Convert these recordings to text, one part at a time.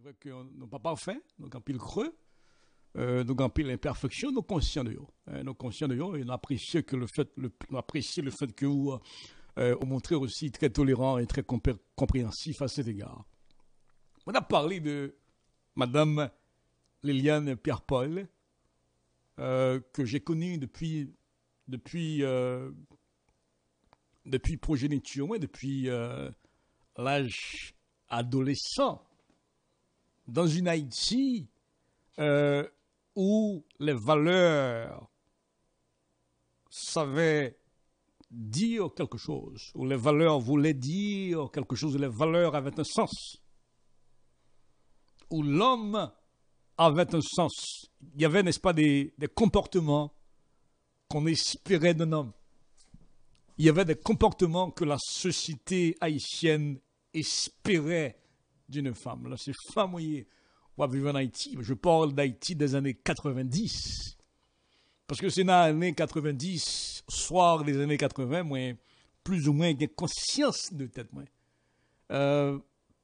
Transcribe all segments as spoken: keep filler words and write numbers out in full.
vrai qu'on n'est pas parfait, donc en pile creux, euh, donc en pile imperfection, nous conscients de eux. Euh, nous conscients de eux et nous apprécions que le fait, le, nous apprécions le fait que vous euh, vous montrez aussi très tolérant et très compé- compréhensif à cet égard. On a parlé de Madame Liliane Pierre-Paul, euh, que j'ai connue depuis, depuis, euh, depuis progéniture, ouais, depuis euh, l'âge adolescent, dans une Haïti euh, où les valeurs savaient dire quelque chose, où les valeurs voulaient dire quelque chose, où les valeurs avaient un sens, où l'homme avait un sens. Il y avait, n'est-ce pas, des, des comportements qu'on espérait d'un homme. Il y avait des comportements que la société haïtienne espérait d'une femme. Là, ces femmes, vous voyez, on va vivre en Haïti. Je parle d'Haïti des années quatre-vingt-dix. Parce que c'est dans les années quatre-vingt-dix, soir des années quatre-vingts, moi, plus ou moins, j'ai conscience de tête, moi. Euh,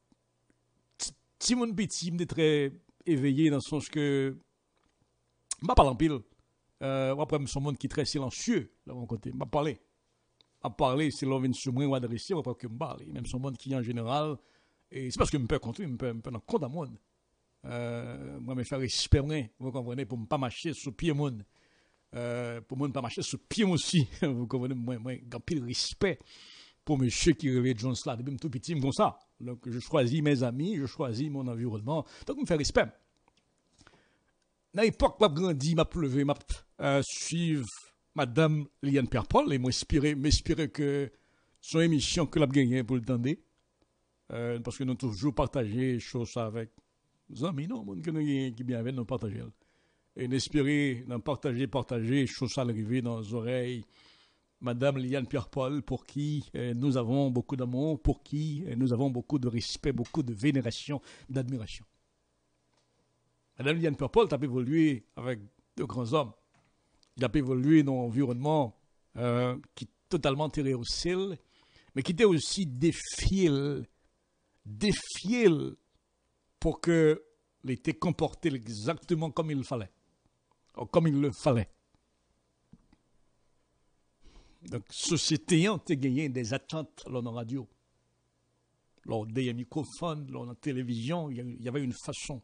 si mon petit me très éveillé dans le sens que, je ne parle en pile. Euh, après, je suis un monde qui est très silencieux, de mon côté. Je parler. À parler, c'est l'on vient sur moi ou adresser, après que je parle. Même son monde qui, en général, et c'est parce que je peux continuer, je peux dans compte à monde. Euh, moi, je me faire espérer, vous comprenez, pour ne pas marcher sur pied monde. Euh, pour moi, ne pas marcher sur pied aussi. Vous comprenez, moi, moi, j'ai pile respect pour monsieur qui rêvait John Slat. Depuis tout petit, comme ça. Donc, je choisis mes amis, je choisis mon environnement. Donc, je me fais respect. Dans l'époque, je grandi, je pleuvé, je euh, suivre Madame Liliane Pierre-Paul et m'inspirer, m'inspirer que son émission que l'a gagné pour le tendre. Euh, parce que nous avons toujours partagé des choses avec nos amis, non, monde que nous qui bien avec nous partager. Et n'espérer, d'en partager, partager, choses à l'arrivée dans les oreilles. Madame Liliane Pierre-Paul, pour qui euh, nous avons beaucoup d'amour, pour qui euh, nous avons beaucoup de respect, beaucoup de vénération, d'admiration. Madame Liliane Pierre-Paul a évolué avec de grands hommes. Il a évolué dans un environnement euh, qui est totalement tiré au ciel, mais qui était aussi défié, défié pour que l'été comporté exactement comme il fallait, ou comme il le fallait. Donc, société a gagné des attentes dans la radio, lors des microphones, lors de la télévision, il y avait une façon.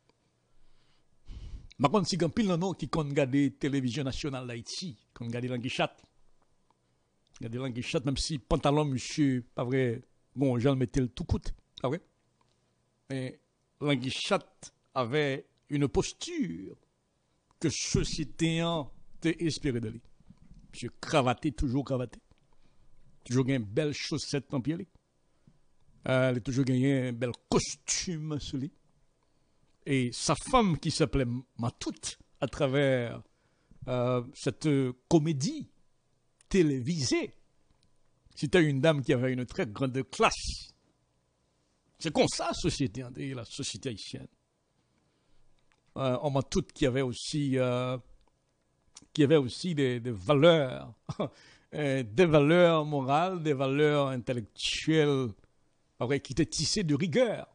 Par contre, si il y a pile de gens qui ont regardé la télévision nationale d'Haïti, qui ont regardé l'anguichat, regardé l'anguichat, même si pantalon, monsieur, pas vrai, bon, j'en mettais le tout coûte, pas vrai? Mais l'anguichat avait une posture que société a espéré de lui. Monsieur cravaté, toujours cravaté. Toujours gagné une belle chaussette en pied. Euh, il a toujours gagné un bel costume sur lui. Et sa femme qui s'appelait Matoute, à travers euh, cette comédie télévisée, c'était une dame qui avait une très grande classe. C'est comme ça la société, la société haïtienne. Euh, on Matoute qui avait aussi, euh, qui avait aussi des, des valeurs, des valeurs morales, des valeurs intellectuelles, qui étaient tissées de rigueur.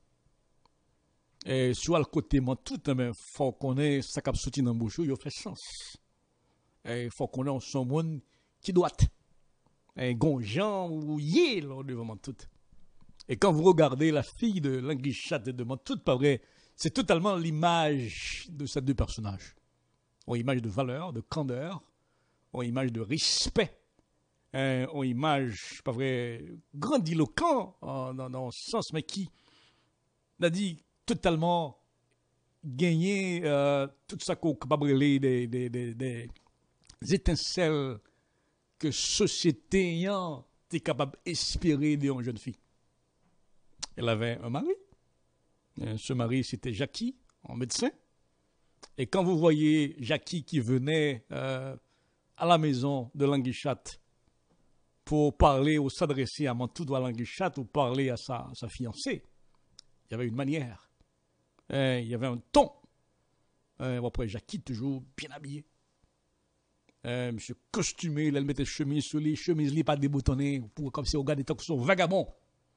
Et soit le côté moi tout, mais faut qu'on ait ça qui sorti dans le bouchon, il fait sens. Il faut qu'on ait son monde qui doit être. Un gonjan ou yé là devant tout. Et quand vous regardez la fille de l'anguichat de Mantoute, pas vrai, c'est totalement l'image de ces deux personnages. Une image de valeur, de candeur, une image de respect, une image, pas vrai, grandiloquent dans, dans le sens, mais qui n'a dit totalement gagné euh, tout ça qu'on capable des, des, des, des, des étincelles que société est capable d'espérer d'une jeune fille. Elle avait un mari. Et ce mari, c'était Jackie, en médecin. Et quand vous voyez Jackie qui venait euh, à la maison de l'anguichat pour parler ou s'adresser à Mantoute à l'anguichat ou parler à sa, à sa fiancée, il y avait une manière. Euh, il y avait un ton. Euh, après, Jackie, toujours bien habillé. Euh, monsieur costumé, il mettait chemise sur les chemises, pas déboutonnées, pour, comme si on regardait tant que son vagabond.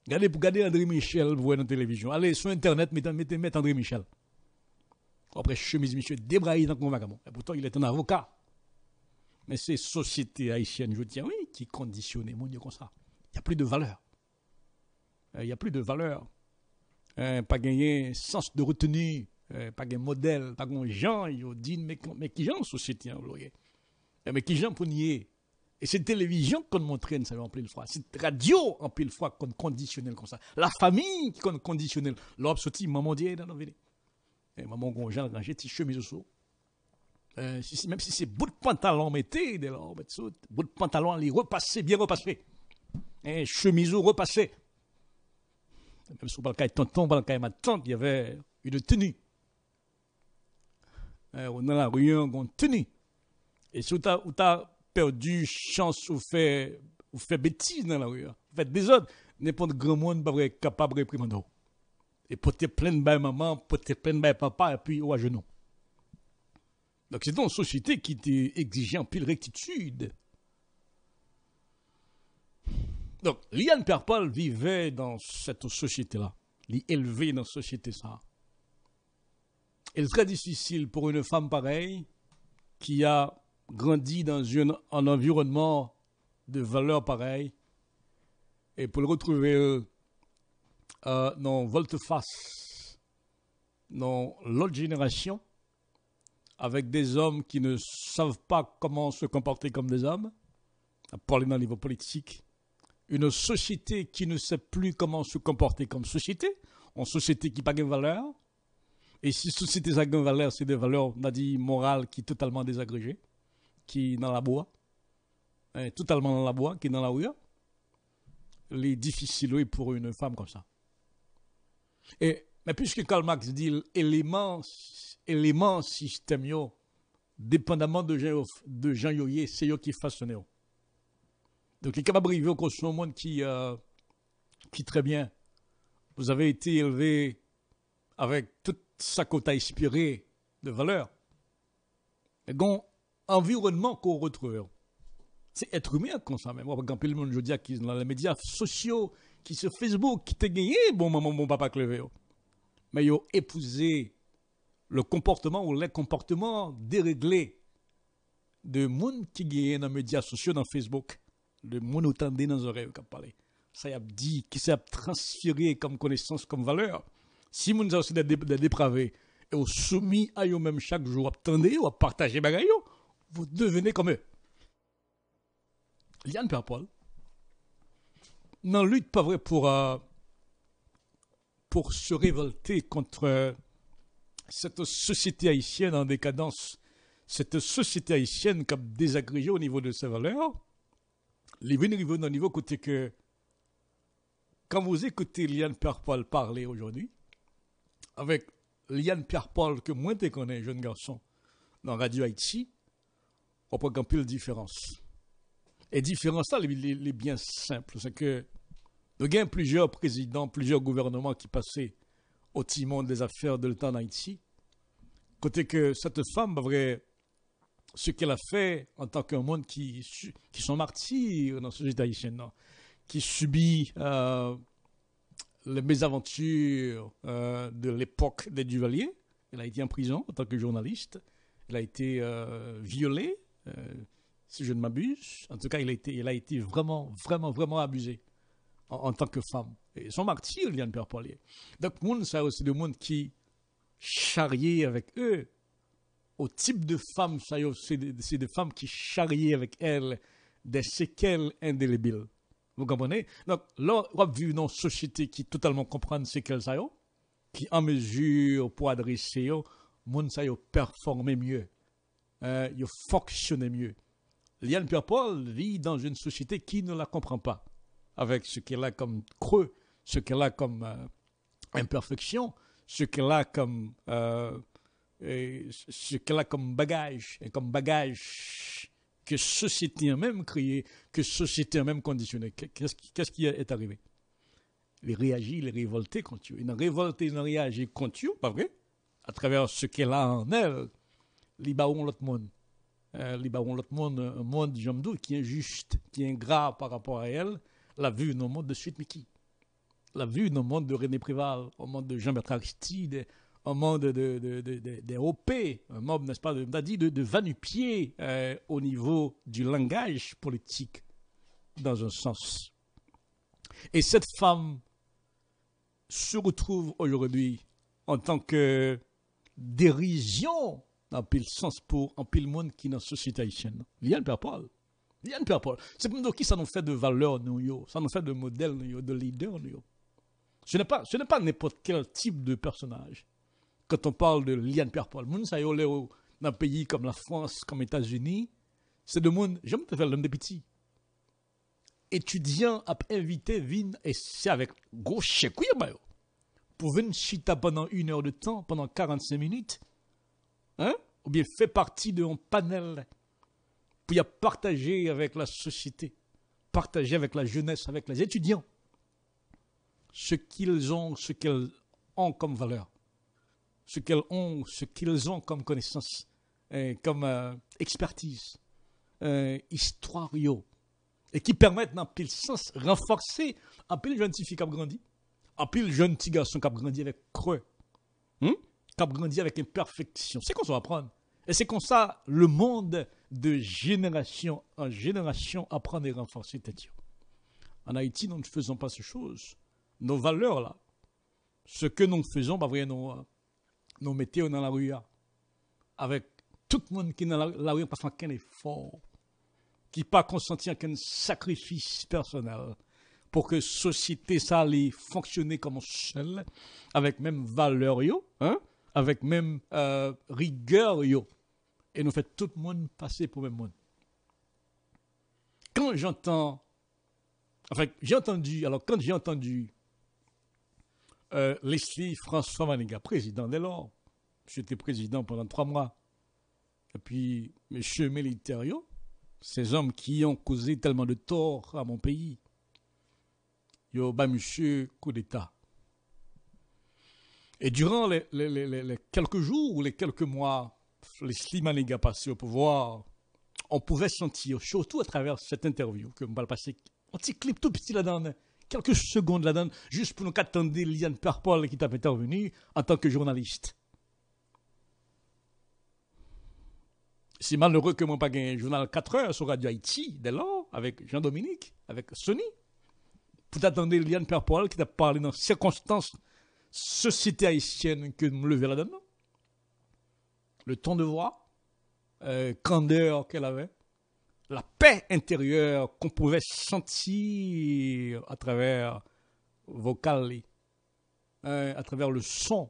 Regardez pour regarder André Michel, vous voyez dans la télévision. Allez sur Internet, mettez, mettez, mettez André Michel. Après, chemise, monsieur, débraillé dans le convaincant. Et pourtant, il est un avocat. Mais c'est société haïtienne, je tiens, oui, qui conditionne mon Dieu comme ça. Il n'y a plus de valeur. Il n'y a plus de valeur. Euh, pas gagner sens de retenue, euh, pas gagner modèle, pas gagner gens, ils disent, mais, mais qui gens en société, hein, mais qui gens pour nier. Et c'est télévision qu'on montrait, ça en pile fois. C'est radio en pile fois qu'on conditionnel comme ça. La famille qu'on conditionnel. L'homme sorti, maman dit, dans la et maman gonjan, quand j'ai chemise au saut. Euh, si, même si c'est bout de pantalon, mettez, de l'homme, bout de pantalon, les repasser, bien repasser. Et chemise repasser. Même si on parle de tonton, on parle de ma tante, il y avait une tenue. Euh, on a la rue, on a une tenue. Et si on a perdu chance ou fait, ou fait bêtise dans la rue, ou fait des autres, n'importe grand monde pas capable de réprimer. Et peut être plein de bain maman, peut être plein de bain papa, et puis au genou. Donc c'est une société qui était exigeante en pile rectitude. Donc, Liane Pierre-Paul vivait dans cette société-là. Il est élevé dans cette société-là. Il est très difficile pour une femme pareille qui a grandi dans une, un environnement de valeurs pareilles et pour le retrouver euh, dans volte-face, dans l'autre génération, avec des hommes qui ne savent pas comment se comporter comme des hommes, à parler dans le niveau politique, une société qui ne sait plus comment se comporter comme société, une société qui n'a pas de valeur. Et si société a de valeur, c'est des valeurs, on a dit, morales qui sont totalement désagrégées, qui sont dans la bois, hein, totalement dans la bois, qui sont dans la rue. Il est difficile oui, pour une femme comme ça. Et, mais puisque Karl Marx dit élément, élément système, yo, dépendamment de gens, de gens yoyé, c'est eux qui façonnent. Donc, il est capable de vivre au un monde qui, euh, qui très bien. Vous avez été élevé avec toute sa côte inspirée de valeurs. Et donc, environnement qu'on retrouve, c'est être humain comme ça même. Par exemple, le monde, je dis, qui dans les médias sociaux, qui sur Facebook, qui t'a gagné, bon maman, bon papa, clevé. Mais ils ont épousé le comportement ou les comportements déréglés de monde qui gagne dans les médias sociaux, dans Facebook. Le monde entendait dans les oreilles qui parler. Ça y a dit, qui s'est transféré comme connaissance, comme valeur. Si vous avez des, des dépravés et vous soumis à eux-mêmes chaque jour, attendez ou à partager bagaille, vous devenez comme eux. Liane Pierre-Paul, n'en lutte pas vrai pour, euh, pour se révolter contre euh, cette société haïtienne en décadence, cette société haïtienne comme désagrégée au niveau de ses valeurs. Les venus arrivent dans le niveau côté que quand vous écoutez Liane Pierre-Paul parler aujourd'hui, avec Liane Pierre-Paul que moi je connais, jeune garçon, dans Radio Haïti, on peut camper la différence. Et différence là, elle est bien simple. C'est que nous avons plusieurs présidents, plusieurs gouvernements qui passaient au timon des affaires de l'État en Haïti. Côté que cette femme, vrai, ce qu'elle a fait en tant qu'un monde qui, qui sont martyrs dans la société haïtienne, non, qui subit euh, les mésaventures euh, de l'époque des Duvalier. Elle a été en prison en tant que journaliste. Elle a été euh, violée, euh, si je ne m'abuse. En tout cas, elle a été, elle a été vraiment, vraiment, vraiment abusée en, en tant que femme. Et son martyr, Liane Pierre-Paul. Donc, monde, ça c'est des monde qui charriaient avec eux. Au type de femmes, c'est des, des femmes qui charriaient avec elles des séquelles indélébiles. Vous comprenez? Donc, là, on vit dans une société qui totalement comprend ce qu'elle a, qui en mesure pour adresser, le monde ça performer mieux, euh, il fonctionne mieux. Liane Pierre-Paul vit dans une société qui ne la comprend pas, avec ce qu'elle a comme creux, ce qu'elle a comme euh, imperfection, ce qu'elle a comme, euh, ce qu'elle a comme bagage, et comme bagage que société a même créé, que société a même conditionné. Qu'est-ce qui, qu'est-ce qui est arrivé? Il réagit, il est révolté contre eux. Il a révolté, il a réagi contre eux, pas vrai? À travers ce qu'elle a en elle, il baron l'autre monde. Euh, il baron l'autre monde, un monde, j'aime qui est injuste, qui est ingrat par rapport à elle, l'a vu dans le monde de suite, mais qui? l'a vu dans le monde de René Préval, au monde de Jean-Bertrand Aristide, au monde de, de, de, de, de, des O P, un monde, n'est-ce pas, de, dit de, de va-nu-pied euh, au niveau du langage politique, dans un sens. Et cette femme se retrouve aujourd'hui en tant que dérision en pile sens pour en pile monde qui est dans la société haïtienne. Liane Père Paul. Liane Père Paul. C'est pour nous qui ça nous fait de valeur, nous, ça nous fait de modèle, nous, de leader. Nous. Ce n'est pas, ce n'est pas n'importe quel type de personnage. Quand on parle de Liane Père Paul, moun ça y est dans un pays comme la France, comme les États-Unis, c'est de monde, j'aime te faire l'homme de petit. Étudiant a invité vin et c'est avec gros chèque pour venir chita pendant une heure de temps, pendant quarante-cinq minutes, hein? Ou bien fait partie d'un panel pour y partager avec la société, partager avec la jeunesse, avec les étudiants, ce qu'ils ont, ce qu'elles ont comme valeur, ce qu'elles ont, ce qu'ils ont comme connaissance, euh, comme euh, expertise, euh, histoire, yo, et qui permettent, dans pile sens, renforcer un pile jeune fille qui a grandi, un pile jeune petit garçon qui a grandi avec creux, hein? Qui a grandi avec imperfection. C'est qu'on s'en va apprendre. Et c'est comme ça, le monde de génération en génération apprend et renforcer tête. En Haïti, nous ne faisons pas ces choses. Nos valeurs, là, ce que nous faisons, bah, voyez, nous, nous mettons dans la rue, avec tout le monde qui est dans la, la rue, pas fait aucun effort, qui n'a pas consenti aucun sacrifice personnel pour que la société, ça allait fonctionner comme seul, avec même valeur, yo, hein? Avec même euh, rigueur, yo. Et nous fait tout le monde passer pour le même monde. Quand j'entends, enfin, j'ai entendu, alors quand j'ai entendu euh, Leslie François Maniga, président dès lors, j'étais président pendant trois mois, et puis M. Militario, ces hommes qui ont causé tellement de tort à mon pays, yo, bah, monsieur, coup d'État. Et durant les, les, les, les quelques jours ou les quelques mois, les Slimaniga passés au pouvoir, on pouvait sentir, surtout à travers cette interview, que je vais passer un petit clip tout petit là-dedans, quelques secondes là-dedans, juste pour nous attendre Liane Père Paul qui t'a intervenu en tant que journaliste. C'est malheureux que moi pas gagné un journal quatre heures sur Radio Haïti, dès lors, avec Jean-Dominique, avec Sony, pour t'attendre Liane Père Paul qui t'a parlé dans circonstances société haïtienne que me lever là-dedans. Le ton de voix, euh, candeur qu'elle avait, la paix intérieure qu'on pouvait sentir à travers vocal, euh, à travers le son,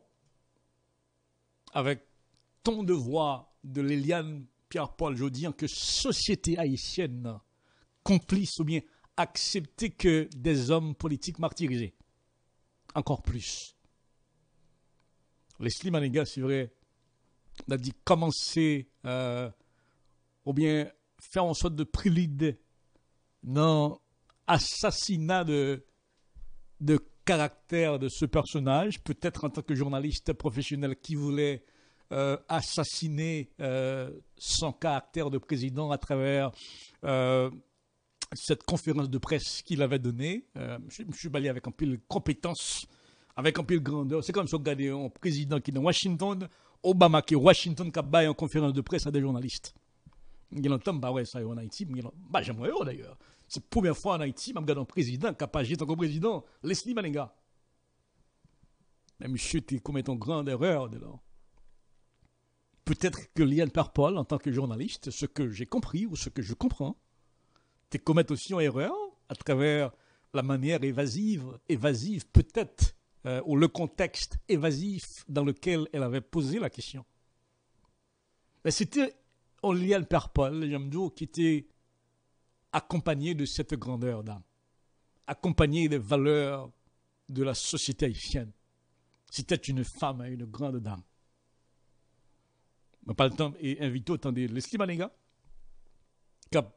avec ton de voix de Léliane Pierre-Paul Jodian, que société haïtienne complice ou bien accepter que des hommes politiques martyrisés. Encore plus. Leslie Maniga, c'est vrai, on a dit commencer euh, ou bien faire en sorte de prélude dans l'assassinat de, de caractère de ce personnage, peut-être en tant que journaliste professionnel qui voulait euh, assassiner euh, son caractère de président à travers euh, cette conférence de presse qu'il avait donnée. Euh, je me suis balayé avec un peu de compétence, avec un peu de grandeur. C'est comme si on regardait un président qui est dans Washington, Obama qui est Washington, qui a baillé en conférence de presse à des journalistes. Il y a longtemps, bah ouais, ça y est en Haïti, mais bah, j'aimerais d'ailleurs. C'est la première fois en Haïti, je regarde un président qui a pas agi en tant que président, Leslie Maniga. Mais monsieur, tu commets une grande erreur de là. Peut-être que Liane Père Paul, en tant que journaliste, ce que j'ai compris ou ce que je comprends, tu commets aussi une erreur à travers la manière évasive, évasive peut-être, euh, ou le contexte évasif dans lequel elle avait posé la question. Mais c'était Liane Père Paul, j'aime dire, qui était accompagné de cette grandeur d'âme, accompagné des valeurs de la société haïtienne. C'était une femme, une grande dame. Je pas le temps et invité autant de Leslie Maniga, qui a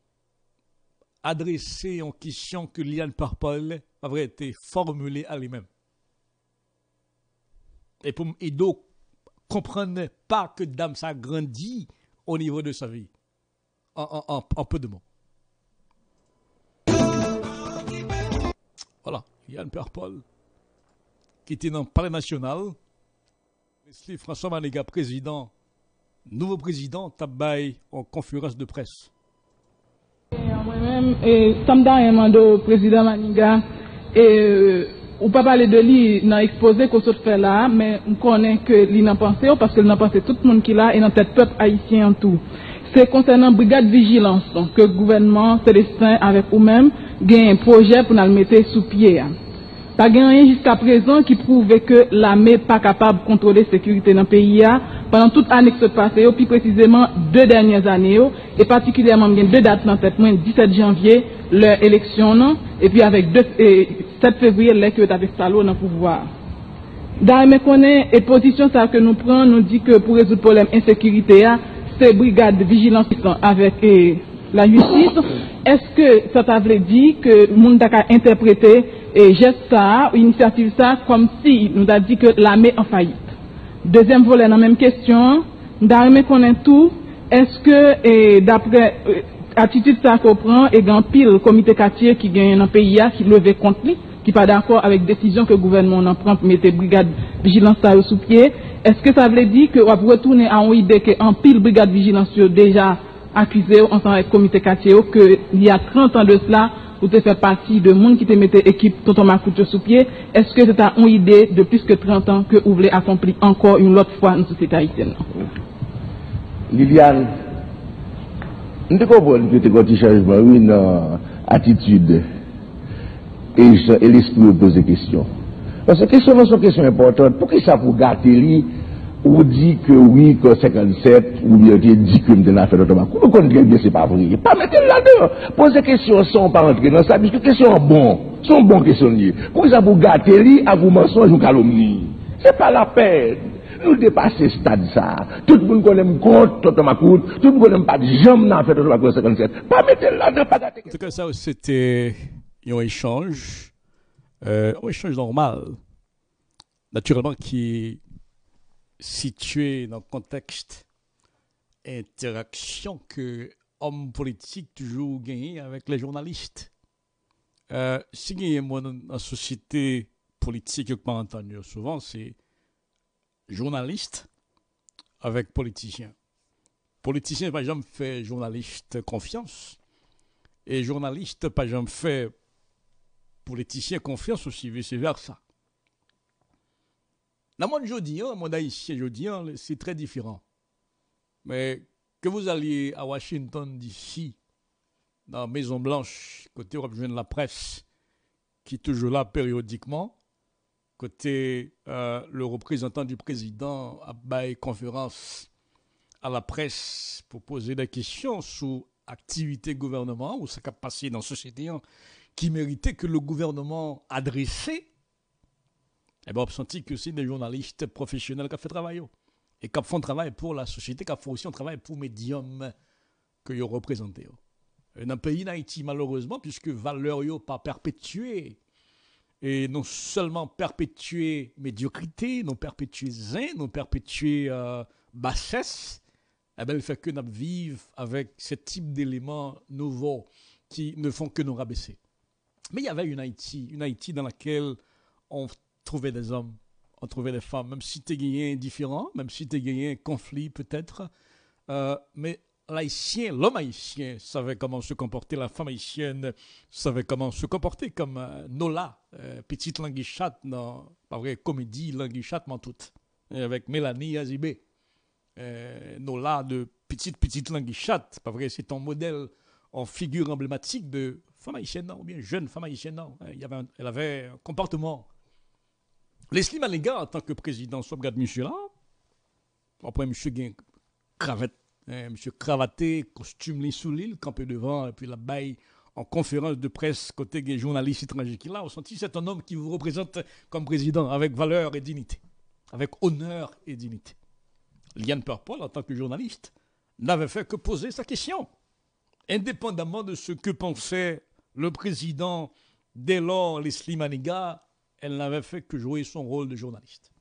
adressé une question que Liane Père Paul avait été formulée à lui-même. Et pour Edo comprendre pas que dame ça grandit au niveau de sa vie. En, en, en, en peu de mots. Voilà. Yann Perpol, qui était dans le palais national, Leslie François Maniga, président, nouveau président, tabaye en conférence de presse. Moi-même, Samda Emando, président Maniga, et on ne peut pas parler de lui dans l'exposé qu'on se fait là, mais on connaît que lui n'a pensé, parce que n'a pensé tout le monde qui l'a et dans tête peuple haïtien en tout. C'est concernant brigade vigilance donc, que le gouvernement Célestin avec vous-même gagne un projet pour nous le mettre sous pied. Pas rien jusqu'à présent qui prouve que l'armée n'est pas capable de contrôler la sécurité dans le pays pendant toute année qui se passe, et puis précisément deux dernières années, et particulièrement deux dates dans tête, dix-sept janvier, leur élection, et puis avec deux, et sept février, là que avec Salo dans le pouvoir. Dans mes connaît et position ça que nous prenons, nous dit que pour résoudre le problème insécurité, c'est brigade de vigilance avec et, la justice. Est-ce que ça t'avait dit que le monde a interprété et geste ça, initiative ça, comme si nous a dit que l'armée en faillite? Deuxième volet dans la même question, nous connaît tout. Est-ce que d'après euh, attitude ça qu'on prend et grand pile comité quartier qui gagne dans le pays qui levait contre lui, qui pas d'accord avec décision que le gouvernement en prend pour mettre brigade vigilance ça sous pied? Est-ce que ça veut dire que on va retourner à une idée que en pile brigade vigilance déjà accusé ensemble avec le comité quartier que il y a trente ans de cela vous te fait partie de monde qui te mettait équipe Tonton Macoute sous pied? Est-ce que c'est une idée de plus que trente ans que vous voulez accomplir encore une autre fois dans la société haïtienne? Liliane, nous comprenons que tu as un changement, une attitude et l'esprit de poser des questions. Parce que les questions sont des questions importantes. Pour qui ça pour gâter lui? Ou dit que oui, que cinquante-sept, ou bien dit que nous avons fait notre marque. Nous connaissons bien, c'est pas vrai. Pas mettre là-dedans. Poser des questions sans pas rentrer dans ça, puisque les questions sont bonnes. Sont bonnes questions. Pour ça, vous gâter lui, à vous mensonges ou calomnie. C'est pas la peine. Nous dépasser ce stade ça. Tout le monde connaît compte, Tonton Macoute. Tout le monde connaît pas de jamais n'a fait notre marque cinquante-sept. Pas mettre là-dedans, pas gâter. En tout cas, ça, c'était un échange, euh, un échange normal. Naturellement, qui situé dans le contexte interaction que hommes politiques toujours gagnent avec les journalistes. Euh, si il y a dans la société politique que je entendu souvent, c'est journaliste avec politicien. Politicien, par exemple, fait journaliste confiance. Et journaliste, par exemple, fait politicien confiance aussi, vice-versa. Dans le monde jeudi, le monde haïtien jeudi, c'est très différent. Mais que vous alliez à Washington D C, dans la Maison Blanche, côté de la presse, qui est toujours là périodiquement, côté euh, le représentant du président a bail conférence à la presse pour poser des questions sur activité gouvernement ou ce qui a passé dans la société qui méritait que le gouvernement adressait. Eh bien, on a senti que c'est des journalistes professionnels qui ont fait travail. Et qui font travail pour la société, qui font aussi un travail pour les médiums que ils représentent. Dans le pays d'Haïti, malheureusement, puisque valeur n'a pas perpétué, et non seulement perpétuer médiocrité, non perpétuer zin, non perpétuer euh, bassesse, eh bien, il fait que nous vivons avec ce type d'éléments nouveaux qui ne font que nous rabaisser. Mais il y avait une Haïti, une Haïti dans laquelle on trouvait des hommes, on trouvait des femmes, même si tu es indifférent, même si tu es un conflit peut-être, euh, mais l'haïtien, l'homme haïtien savait comment se comporter, la femme haïtienne savait comment se comporter, comme euh, Nola, euh, petite languichate dans, pas vrai, comédie languichate toute, avec Mélanie Azibé. Euh, Nola de petite, petite languichate, pas vrai, c'est ton modèle en figure emblématique de femme haïtienne, non, ou bien jeune femme haïtienne, non. Il y avait un, elle avait un comportement. Leslie Maniga, en tant que président, soit regarde monsieur là, après monsieur gagne cravate, hein, monsieur cravaté, costume les sous l'île, campé devant, et puis la baille en conférence de presse, côté des journalistes étrangers qui là, on sentit c'est un homme qui vous représente comme président, avec valeur et dignité, avec honneur et dignité. Liane Perpol, en tant que journaliste, n'avait fait que poser sa question, indépendamment de ce que pensait le président dès lors, Leslie Maniga. Elle n'avait fait que jouer son rôle de journaliste.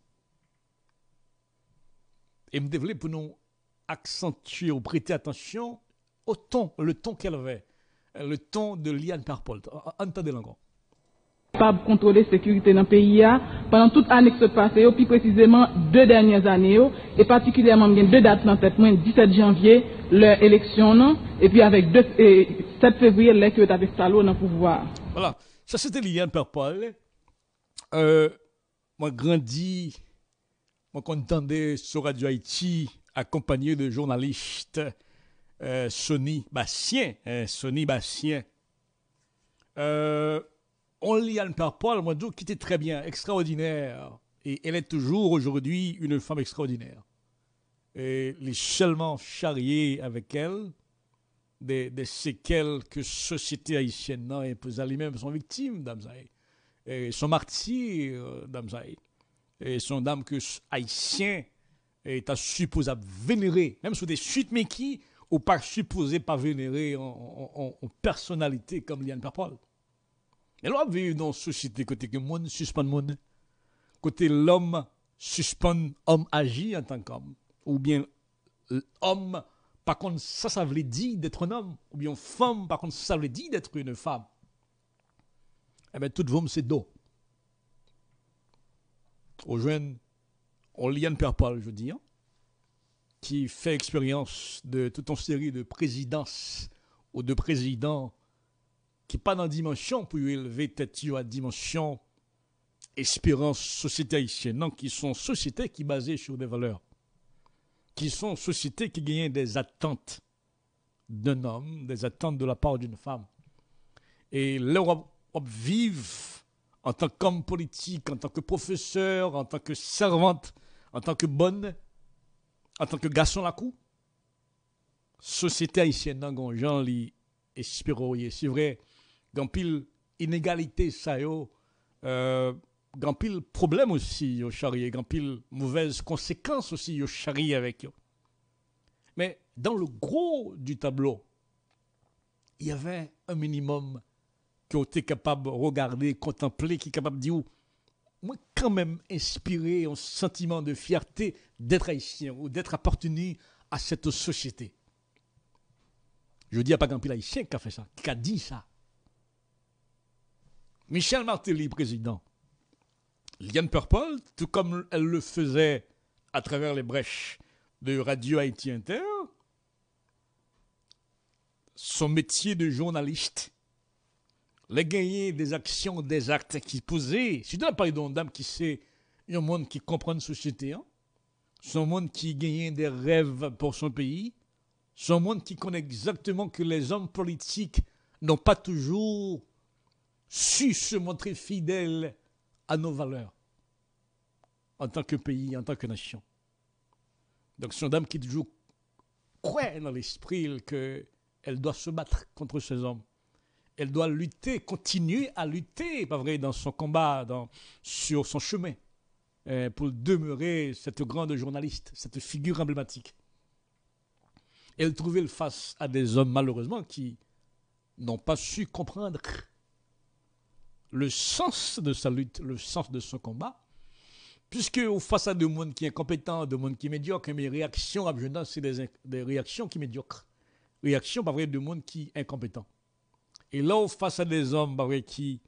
Et me développer pour nous accentuer ou prêter attention au ton, le ton qu'elle avait, le ton de Liane Perpol. Entendez-le encore. capable de contrôler la sécurité dans le pays pendant toute année qui se passe, puis précisément deux dernières années, et particulièrement deux dates en tête, dix-sept janvier, leur élection, non, et puis avec deux, et sept février, là, qui est avec Salo dans le pouvoir. Voilà, ça c'était Liliane Père-Paul. Euh, moi, grandi, moi, quand j'entendais sur Radio Haïti, accompagné de journalistes, euh, Sonny Bastien, hein, Sonny Bastien. Euh, on Liliane Père-Paul, moi, qui était très bien, extraordinaire. Et elle est toujours aujourd'hui une femme extraordinaire. Et les seulement charriés avec elle, des, des séquelles que société haïtienne non, et pour lui-même sont victimes, d'Amzaï. Et sont martyrs, d'Amzaï. Et sont dames que haïtiens est supposé vénérer, même sur des suites mais qui ou pas supposé pas vénérer en, en, en, en personnalité comme Liliane Père-Paul. Et là, on vit dans une société côté que le monde suspend le monde, côté l'homme suspend homme agit en tant qu'homme, ou bien homme, par contre, ça, ça veut dire d'être un homme, ou bien femme, par contre, ça veut dire d'être une femme. Eh bien, tout le monde, c'est dos. Aux jeunes, on Liliane Père-Paul, je dis, hein, qui fait expérience de toute une série de présidences ou de présidents qui pas dans la dimension pour élever tête à dimension espérance société haïtienne, non, qui sont sociétés qui basées sur des valeurs, qui sont sociétés qui gagnent des attentes d'un homme, des attentes de la part d'une femme. Et là, on vive en tant qu'homme politique, en tant que professeur, en tant que servante, en tant que bonne, en tant que garçon la cour, société haïtienne, dans gens li espéroyer. C'est vrai, grand pile inégalité ça yo, euh, grand pile problème aussi yo charrier, grand pile mauvaises conséquences aussi yo charrier avec yo. Mais dans le gros du tableau, il y avait un minimum qui était capable de regarder, contempler, qui est capable de dire, moi, quand même inspiré un sentiment de fierté d'être haïtien ou d'être appartenu à cette société. Je dis à pas grand pile haïtien qui a fait ça, qui a dit ça. Michel Martelly, président. Liliane Père-Paul, tout comme elle le faisait à travers les brèches de Radio Haïti Inter, son métier de journaliste, les gagner des actions, des actes qui posaient. Si tu as parlé d'une dame qui sait, un monde qui comprend une société, hein? C'est un monde qui gagne des rêves pour son pays, c'est un monde qui connaît exactement que les hommes politiques n'ont pas toujours su se montrer fidèles à nos valeurs en tant que pays, en tant que nation. Donc c'est une dame qui toujours croit dans l'esprit qu'elle doit se battre contre ces hommes. Elle doit lutter, continuer à lutter, pas vrai, dans son combat, dans, sur son chemin, euh, pour demeurer cette grande journaliste, cette figure emblématique. Elle trouvait face à des hommes, malheureusement, qui n'ont pas su comprendre le sens de sa lutte, le sens de son combat, puisque face à des monde qui est incompétent, des monde qui est médiocre, mes réactions à jeune c'est des, des réactions qui sont médiocres. Réactions, pas vrai, de monde qui est incompétent. Et là, face à des hommes bah, qui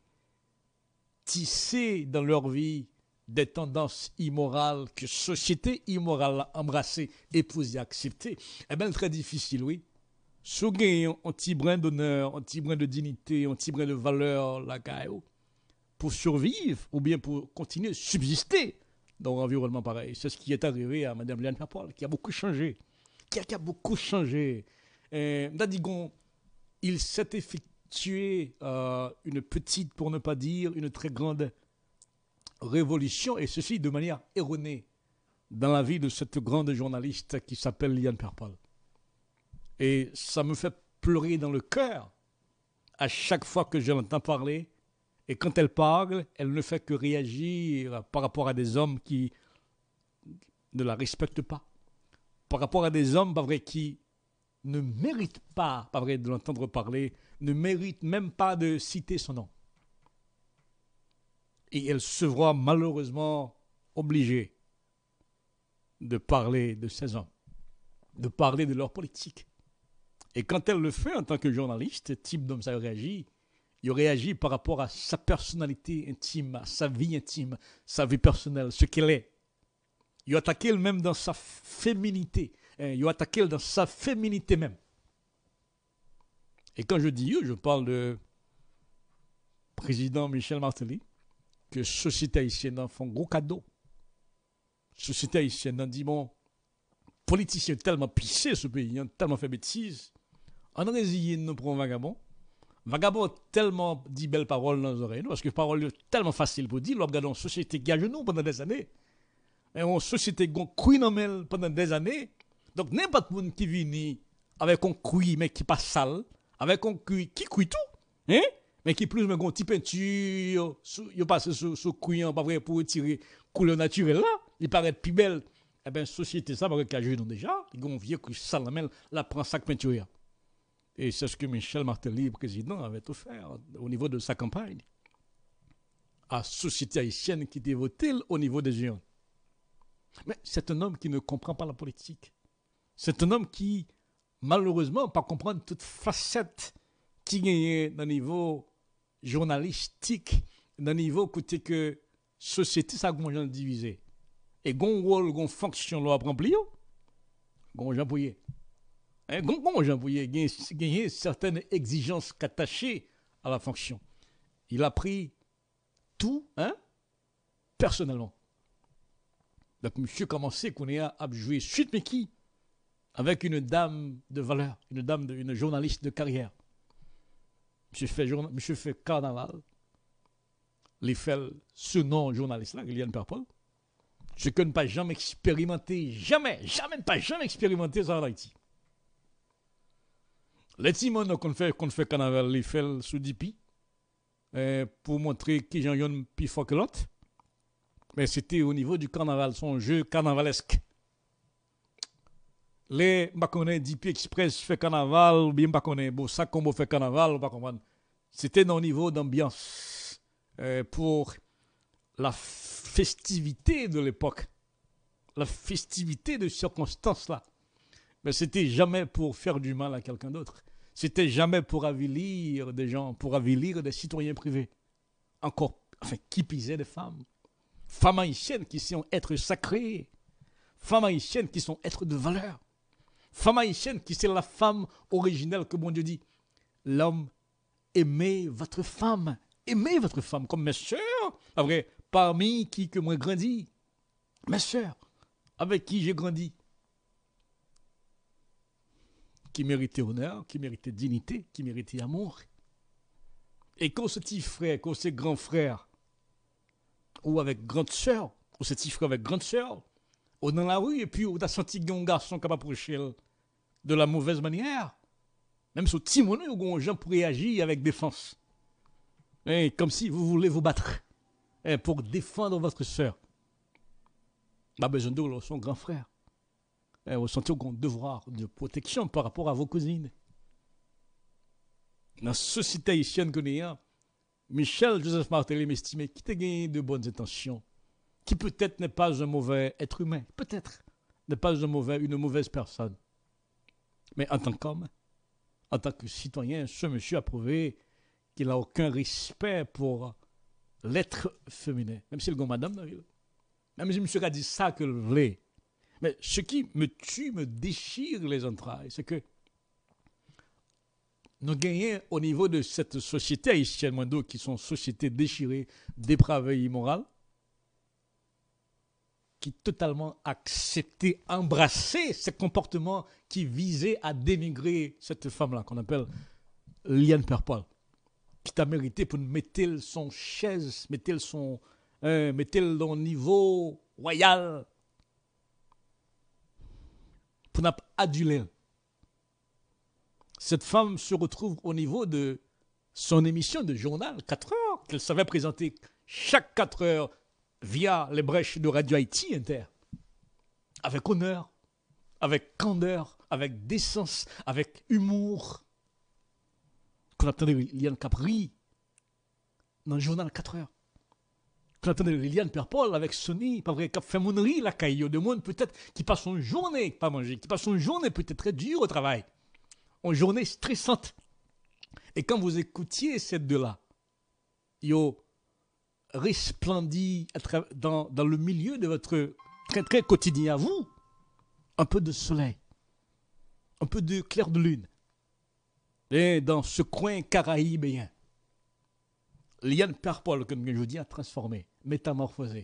tissaient dans leur vie des tendances immorales que société immorale a embrassées, épousées, acceptées, eh bien, très difficile, oui. Si vous avez un petit brin d'honneur, un petit brin de dignité, un petit brin de valeur, la caillou, pour survivre ou bien pour continuer à subsister dans un environnement pareil. C'est ce qui est arrivé à Mme Liliane Père-Paul, qui a beaucoup changé. Qui a, qui a beaucoup changé. Euh, il s'est effectué tuer euh, une petite, pour ne pas dire une très grande révolution, et ceci de manière erronée dans la vie de cette grande journaliste qui s'appelle Liliane Père-Paul. Et ça me fait pleurer dans le cœur à chaque fois que je l'entends parler, et quand elle parle, elle ne fait que réagir par rapport à des hommes qui ne la respectent pas, par rapport à des hommes, pas vrai, qui ne mérite pas, pas vrai, de l'entendre parler, ne mérite même pas de citer son nom. Et elle se voit malheureusement obligée de parler de ces hommes, de parler de leur politique. Et quand elle le fait en tant que journaliste, type d'homme ça réagit, Il réagit par rapport à sa personnalité intime, à sa vie intime, sa vie personnelle, ce qu'elle est. Il attaque même dans sa féminité. Il attaque dans sa féminité même. Et quand je dis je parle de président Michel Martelly, que société haïtienne en font gros cadeau. Société haïtienne en dit bon, politiciens tellement pissés ce pays, hein, tellement fait bêtises, en résilié nous pour un vagabond. Vagabond tellement dit belles paroles dans les oreilles, parce que paroles tellement faciles pour dire, regardons une société qui a genoux pendant des années, et une société qui a couille pendant des années, donc n'importe qui qui vient avec un couille mais qui pas sale, avec un couille qui couille tout, hein? Mais qui plus, mais un petit peinture, il passe sur ce couillant, pas vrai, pour retirer couleur naturelle là, il paraît plus belle. Eh bien, société, ça, parce qu'il y a déjà, il y a un vieux qui salamel, là, prend sac peinture. Et c'est ce que Michel Martelly, président, avait offert au niveau de sa campagne. À société haïtienne qui était votée au niveau des urnes. Mais c'est un homme qui ne comprend pas la politique. C'est un homme qui, malheureusement, pas comprendre toute facette qui gagne dans le niveau journalistique, dans le niveau côté que société, ça a divisé. Et gon rôle, gon fonction, l'on apprend plus. Gon Jean Pouillet. Gon gon Jean Pouillet, gagne certaines exigences attachées à la fonction. Il a pris tout, hein, personnellement. Donc, monsieur commençait qu'on ait à jouer suite, mais qui? Avec une dame de valeur, une dame, de, une journaliste de carrière. Monsieur fait, journal, monsieur fait carnaval. Il fait ce nom journaliste-là, Liliane Père-Paul. Ce que ne pas jamais expérimenté, jamais, jamais ne pas jamais expérimenté ça en Haïti. Les timons qu'on fait, qu'on fait carnaval, il fait sous Dipi, euh, pour montrer qui j'en ai plus fort que l'autre. Mais c'était au niveau du carnaval, son jeu carnavalesque. Les Bakonais Dipi Express fait carnaval, ou bien Bakonais, bon, ça combo fait carnaval, pas comprendre. C'était dans le niveau d'ambiance euh, pour la festivité de l'époque, la festivité de circonstances là. Mais c'était jamais pour faire du mal à quelqu'un d'autre. C'était jamais pour avilir des gens, pour avilir des citoyens privés. Encore, enfin, qui pisait des femmes. Femmes haïtiennes qui sont êtres sacrés. Femmes haïtiennes qui sont êtres de valeur. Femme haïtienne qui c'est la femme originelle que bon Dieu dit. L'homme, aimez votre femme. Aimez votre femme comme mes sœurs. Après, parmi qui que moi grandi. Mes sœurs, avec qui j'ai grandi. Qui méritait honneur, qui méritait dignité, qui méritait amour. Et quand ce petit frère, quand ce grand frère, ou avec grande sœur, ou ce petit frère avec grande sœur, ou dans la rue, et puis on a senti un garçon qui approché de la mauvaise manière, même ce petit monnaie où un gens pour réagir avec défense. Et comme si vous voulez vous battre et pour défendre votre sœur. Pas besoin de son grand frère. Et vous sentez un devoir de protection par rapport à vos cousines. Dans la société haïtienne que nous avons, Michel Joseph Martelly m'estimait qu'il a gagné de bonnes intentions, qui peut-être n'est pas un mauvais être humain, peut-être n'est pas un mauvais, une mauvaise personne. Mais en tant qu'homme, en tant que citoyen, ce monsieur a prouvé qu'il n'a aucun respect pour l'être féminin. Même si le gars madame, même si monsieur a dit ça que le voulait. Mais ce qui me tue, me déchire les entrailles, c'est que nous gagnons au niveau de cette société haïtienne, Mwendo, qui sont sociétés déchirées, dépravées, immorales, qui totalement accepté, embrassé ces comportements qui visaient à dénigrer cette femme-là, qu'on appelle Liliane Père-Paul, qui t'a mérité pour mettre son chaise, mettre son, euh, mettre dans le niveau royal, pour n'a pas adulé. Cette femme se retrouve au niveau de son émission de journal, quatre heures, qu'elle savait présenter chaque quatre heures via les brèches de Radio Haïti Inter, avec honneur, avec candeur, avec décence, avec humour. Qu'on attendait Liliane Capri dans le journal quatre heures. Qu'on attendait Liliane Père-Paul avec Sony, pas vrai, qui a fait monnerie, la caillou de monde, peut-être, qui passe son journée pas manger, qui passe son journée peut-être très dure au travail, une journée stressante. Et quand vous écoutiez ces deux-là, ils resplendit dans, dans le milieu de votre très très quotidien à vous, un peu de soleil, un peu de clair de lune. Et dans ce coin caraïbéen, Liane Père-Paul, comme je vous dis, a transformé, métamorphosé.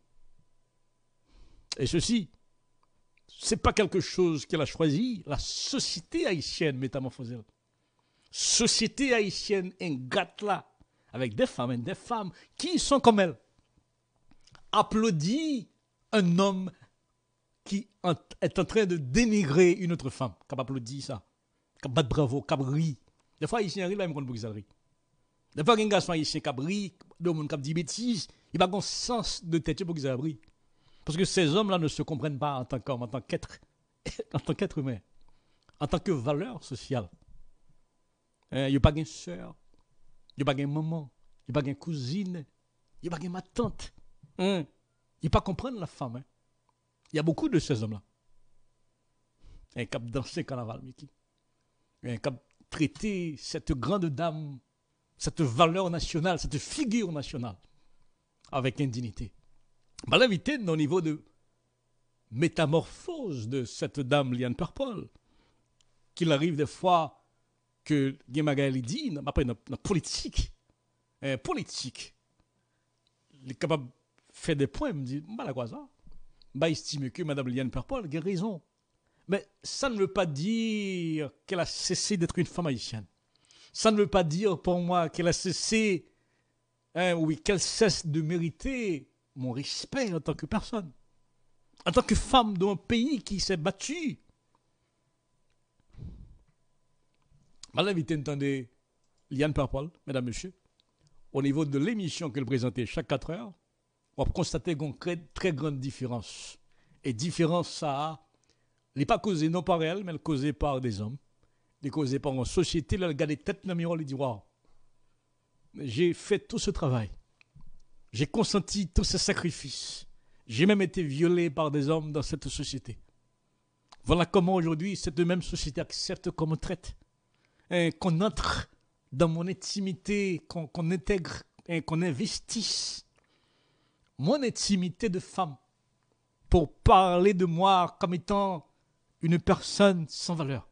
Et ceci, c'est pas quelque chose qu'elle a choisi, la société haïtienne métamorphosée. Société haïtienne ingrate là, avec des femmes et des femmes qui sont comme elle. Applaudit un homme qui est en train de dénigrer une autre femme. Qui applaudit ça. Qui bat bravo, qui rit. Des fois, haïtien rit, là, il me pour rit. Des fois, un garçon haïtien qui rit, deux gens qui dit bêtises, il n'a pas un sens de tête pour qu'ils rit. Parce que ces hommes-là ne se comprennent pas en tant qu'homme, en tant qu'être, en tant qu'être humain, en tant que valeur sociale. Il n'y a pas de sœur, il n'y a pas de maman, il n'y a pas de cousine, il n'y a pas de ma tante. Hein? Il n'y a pas comprendre la femme. Hein? Il y a beaucoup de ces hommes-là. Un cap danser carnaval, Mickey. Un cap traiter cette grande dame, cette valeur nationale, cette figure nationale avec indignité. Bah, l'invité au niveau de métamorphose de cette dame Liane Père-Paul, qu'il arrive des fois que Guémagali dit, après dans la politique, euh, politique, il est capable de faire des points, il me dit, bah la quoi ça? Bah estime que Madame Liane Père-Paul a raison. Mais ça ne veut pas dire qu'elle a cessé d'être une femme haïtienne. Ça ne veut pas dire pour moi qu'elle a cessé, hein, oui, qu'elle cesse de mériter mon respect en tant que personne, en tant que femme d'un pays qui s'est battu. Je vais inviter entendez Liane Père-Paul, mesdames, messieurs, au niveau de l'émission qu'elle présentait chaque quatre heures, on va constater qu'on crée très grande différence. Et différence, ça, elle n'est pas causée non par elle, mais elle est causée par des hommes, elle est causée par une société, elle regarde les têtes dans le miroir, elle dit, waouh, j'ai fait tout ce travail. J'ai consenti tous ces sacrifices. J'ai même été violé par des hommes dans cette société. Voilà comment aujourd'hui cette même société accepte qu'on me traite, hein, qu'on entre dans mon intimité, qu'on qu'on intègre, hein, qu'on investisse mon intimité de femme pour parler de moi comme étant une personne sans valeur.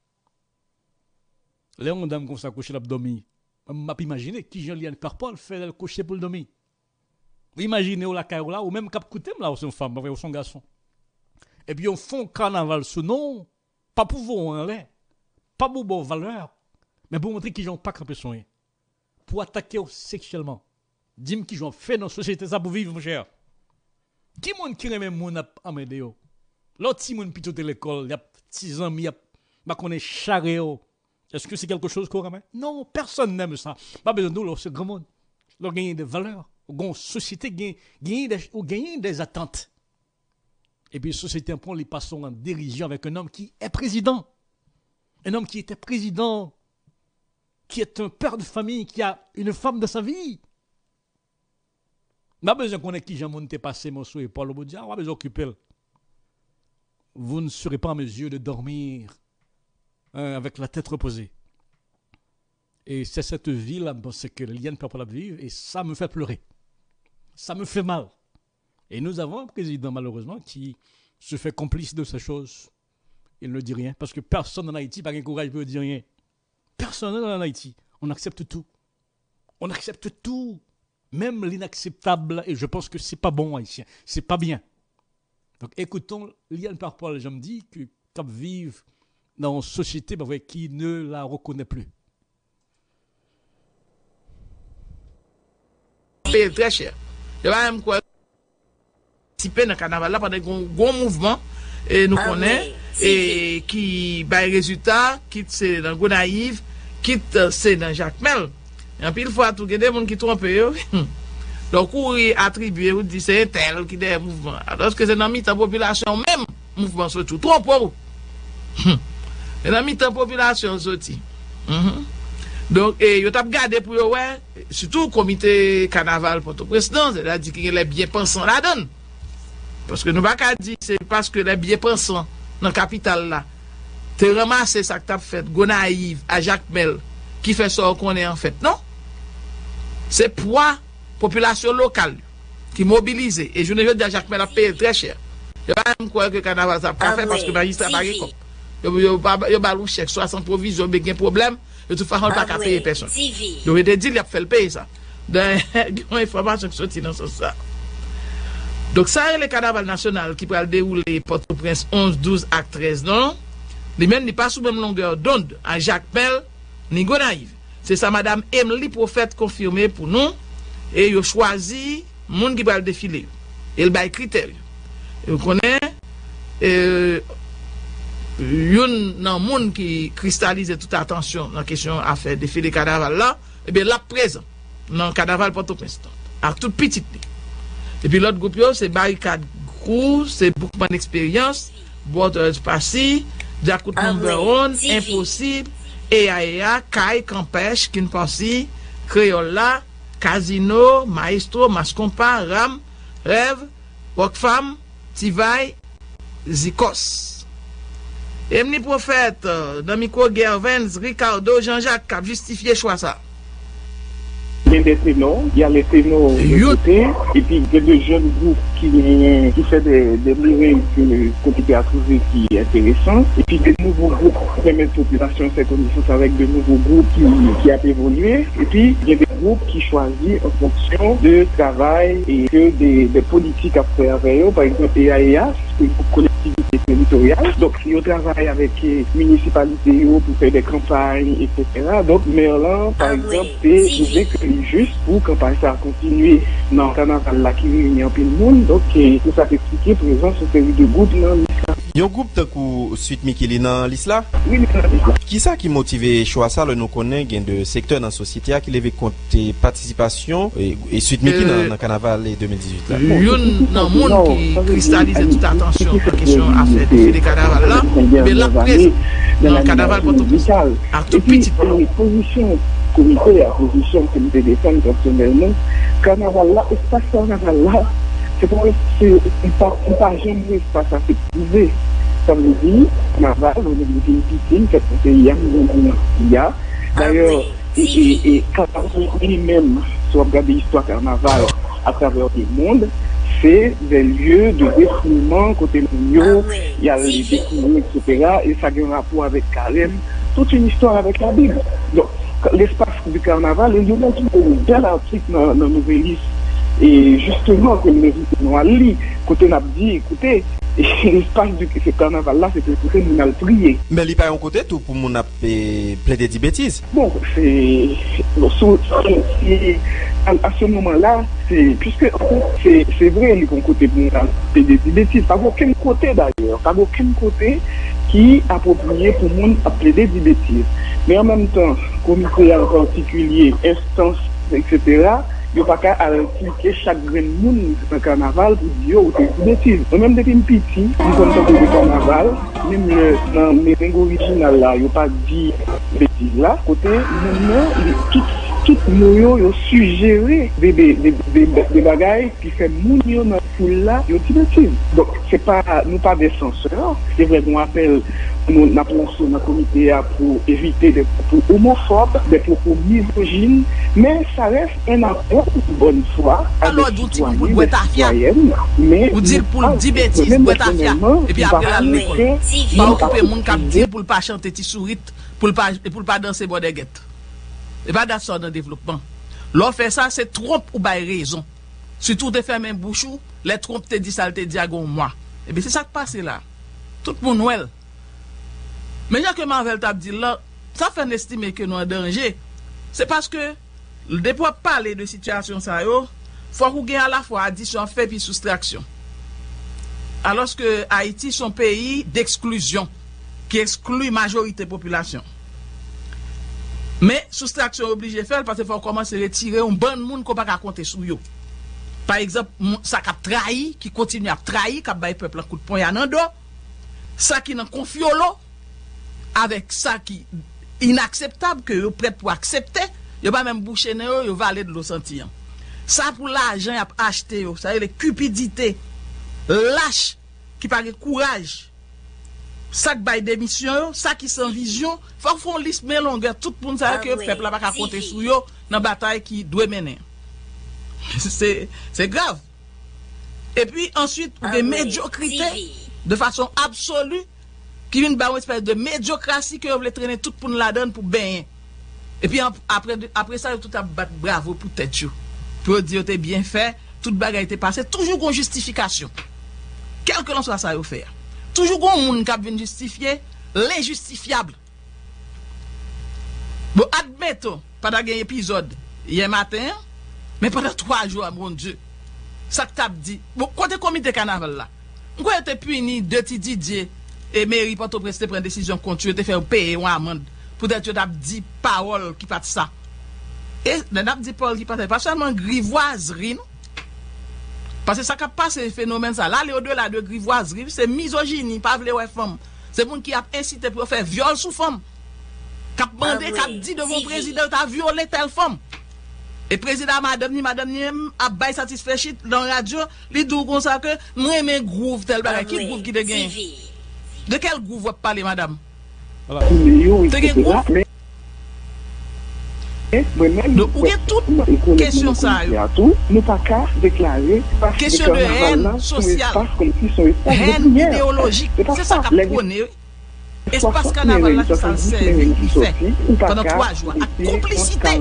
Là, on dame comme ça coucher l'abdomen. On m'a imaginé qui Jean-Liane Père-Paul fait le coucher pour le dormir. Vous imaginez la caille là, ou même cap coutem là, ou son femme, ou son garçon. Et puis on fait carnaval ce nom, pas pour vous en l'air, pas pour bonne valeur, mais pour montrer qu'ils n'ont pas campé son rien. Pour attaquer sexuellement. Dis-moi qu'ils ont fait dans la société ça pour vivre, mon cher. Qui monde qui remet mon à m'aider yo? L'autre si mon plutôt de l'école, il y a six ans, il y a ma connaît charré. Est-ce que c'est quelque chose qu'on remet? Non, personne n'aime ça. Pas besoin de nous, c'est grand monde. Leur gagner des valeurs. Une société gagne des, des attentes. Et puis, la société prend les passons en dérision avec un homme qui est président. Un homme qui était président, qui est un père de famille, qui a une femme de sa vie. On a besoin qu'on ait qui j'ai monté passé mon souhait Paul Oboudia, on a besoin d'occuper. Vous ne serez pas en mesure de dormir hein, avec la tête reposée. Et c'est cette vie-là, c'est que Liane Père-Paul vivre, et ça me fait pleurer. Ça me fait mal. Et nous avons un président, malheureusement, qui se fait complice de ces choses. Il ne dit rien, parce que personne en Haïti n'a pas le courage de dire rien. Personne en Haïti. On accepte tout. On accepte tout. Même l'inacceptable, et je pense que c'est pas bon, haïtien. C'est pas bien. Donc écoutons Liane Père-Paul, je me dis que quand vivre dans une société bah, qui ne la reconnaît plus. Très cher. Je vais même quoi participer dans le carnaval là pendant un gros mouvement et nous connaissons et qui bah résultat quitte c'est dans Gonaïve, quitte c'est dans Jacmel. Et puis il faut tout des gens qui trompent yo. Donc ou attribuer ou dit c'est tel qui des mouvement alors que c'est dans mi-temps population même mouvement surtout trompe ou. Et dans mi-temps population sorti. Donc, et yo t'a gardé pour yo, ouais, surtout comité carnaval pour tout président, c'est-à-dire qu'il est bien pensant la donne. Parce que nous pas qu'à dire, c'est parce que les bien pensants dans la capitale là, t'es ramassé ça que t'as fait, Gonaïve, à Jacmel, qui fait ça qu'on est en fait. Non. C'est pour la population locale qui mobilise. Et je ne veux dire Jacques Mel a payé très cher. Je ne vais pas me croire que le carnaval ça pas fait parce que le magistrat n'a pas récompte. Il n'y a pas de chèque, soit sans provision, mais il y a un problème. De toute façon, il n'y a pas payer personne. Donc, il a dit qu'il a fait le payer ça. Dans l'information qui sortit dans ce sens. Donc, ça, c'est le carnaval national qui va dérouler Port-au-Prince onze, douze, acte treize, non? Les mêmes n'est pas sous même longueur d'onde à Jacques Mel, ni Gonaïve. C'est ça, Madame Emily Prophète confirmé pour nous. Et il a choisi le monde qui va le défiler. Et il va critères. Vous connaissez, euh, yon nan moun qui cristallise toute attention dans la question à faire défiler carnaval là, et bien là présent dans le carnaval Port-au-Prince à toute petite. Et puis l'autre groupe c'est Barricade Crew, c'est Bookman Experience, Borders Passy, Jacout Number One, Impossible, E A E A, Kai, Campèche, Kinpansi, Créola, Casino, Maestro, Mascompa, Ram, Rêve, Rockfam, Tivay, Zikos. Et m'ni prophète, dans micro Gervens, Ricardo, Jean-Jacques, qui a justifié choix ça. Il y a des ténors, il y a les ténors de côté, et puis il y a des jeunes groupes qui, qui font des, des mouvements que compliqués à trouver qui est intéressant, et puis des nouveaux groupes qui permettent la population cette connaissance avec de nouveaux groupes qui, qui a évolué, et puis il y a des groupes qui choisissent en fonction de travail et que des, des politiques à faire avec eux, par exemple E A E A, c'est une collectivité territoriale, donc si on travaille avec les municipalités pour faire des campagnes, et cetera. Donc Merlan, par exemple, c'est trouvé que juste pour campagne ça continuer dans le carnaval là qui réunit un peu de monde, donc tout ça expliqué présent sur série de groupes dans l'islam. Il y a un groupe de suite Mikili dans l'islam. Oui, dans l'islam. Qui ça qui motive choix ça le nous connaît gain de secteur dans la société qui levait compter participation et, et suite Mikili dans le carnaval deux mille dix-huit là. Yon nan monde qui cristallise toute attention la question à faire des carnaval là, mais là présent dans le carnaval Port-au-Prince à tout petit position comité à position comité de défense personnellement carnaval là espace carnaval là c'est pour c'est pas pas jamais espace à se trouver ça veut dire carnaval on est une piscine qui est il y a d'ailleurs et et carnaval lui-même si on regarde l'histoire carnaval à travers le monde c'est des lieux de défoulement côté Mounio, il y a les défoulements, et cetera. Et ça a un rapport avec Carême, toute une histoire avec la Bible. Donc, l'espace du carnaval, il y a un bel article dans la nouvelle liste. Et justement, comme nous avons à lire, côté n'a dit, écoutez, l'espace du ce carnaval-là, c'est que côté nous allons prier. Mais il n'y a pas un côté tout pour nous plaider des bêtises. Bon, c'est. À ce moment-là, c'est. Puisque, en fait, c'est vrai, qu'on côté pour nous plaider des bêtises. Pas aucun côté d'ailleurs. Pas aucun côté qui est approprié pour nous plaider des bêtises. Mais en même temps, comité en particulier, instance, et cetera, il n'y a pas qu'à impliquer chaque grain de monde dans le carnaval pour dire ou des bêtises. Même depuis petit, nous sommes dans le carnaval, même dans le méringue original là, il n'y a pas dit bêtises là. Côté, maintenant, tout tout nous ont suggéré des des des des bagailles qui fait mounio dans la foule là, il y a des bêtises. Donc c'est pas nous pas des censeurs, c'est vrai qu'on appelle nous appelons sur le comité pour éviter des propos homophobes, des propos misogynes, mais ça reste un apport de bonne foi. Alors, vous dites pour boire ta fière, vous dites pour dire bêtises, boire ta fière, et puis après la l'école, pas occuper le monde qui dit pour ne pas chanter tes sourites, pour ne pas pour pas danser bois de guette. Et pas d'assaut dans le développement. L'on fait ça, c'est trompe ou bail raison. Surtout de faire même bouchou, les trompes te dit ça, te dit à moi. Et bien c'est ça qui passe là. Tout le monde Noël. Mais il y a que Marvel t'a dit là, ça fait estimer que nous en danger. C'est parce que, depuis parler de situation ça yo, faut qu'on ait à la fois addition fait puis soustraction. Alors que Haïti son pays d'exclusion, qui exclut majorité population. Mais soustraction obligé de faire parce qu'il faut commencer à retirer un bon monde qu'on pas compter sur yo. Par exemple, ça qui a trahi, qui continue à trahir, qui a baillé peuple un coup de poing à nando, ça qui n'en confiolo, avec ça qui est inacceptable, que vous prêt pour accepter, vous pas même boucher ne vous va aller de l'eau sentir. Ça pour l'argent a acheté, ça les cupidités, lâche, qui paraît courage, ça qui bail démission, ça qui sans vision, faut faire une liste mais longue, tout le monde sait que le peuple n'a pas compter sur eux dans la bataille qui doit mener. C'est c'est grave. Et puis ensuite, ah des oui, médiocrités de façon absolue qui viennent par une espèce de médiocratie que vous voulez traîner tout pour nous la donne pour bien. Et puis après après ça tout a battre bravo pour tête yo. Pour dire t'es bien fait, toute bagaille était passée, toujours une justification. Quel que l'on soit ça yo faire. Toujours un monde qui vient justifier l'injustifiable. Bon, admettons, pendant un épisode hier matin, mais pendant trois jours, mon Dieu, ça que t'as dit. Bon, côté comité carnaval là, on a été puni de ti Didier et mairie pour te prendre une décision contre tu te faire payer une amende pour dire que tu as dit parole qui pas ça. Et n'a dit parole qui pas pas seulement grivoiserie, non? Parce que ça qui passe ce phénomène ça là, aller au-delà de grivoiserie, c'est misogynie, pas vle ouais femme. C'est monde qui a incité pour faire viol sous femme. Qui a demandé, qui a dit devant le président, tu as violé telle femme. Et président madame ni madame ni a bail satisfait shit dans la radio, li dou comme ça que moi aimer groove tel bagay, qui groove qui te gagne. De quel groove vous parlez madame? Voilà. Donc, où est toute question ça? Nous pas qu'à déclarer question de haine sociale, haine idéologique, c'est ça qu'a prôné. Espace carnaval là qui s'en servi, qui fait pendant trois jours, à complicité.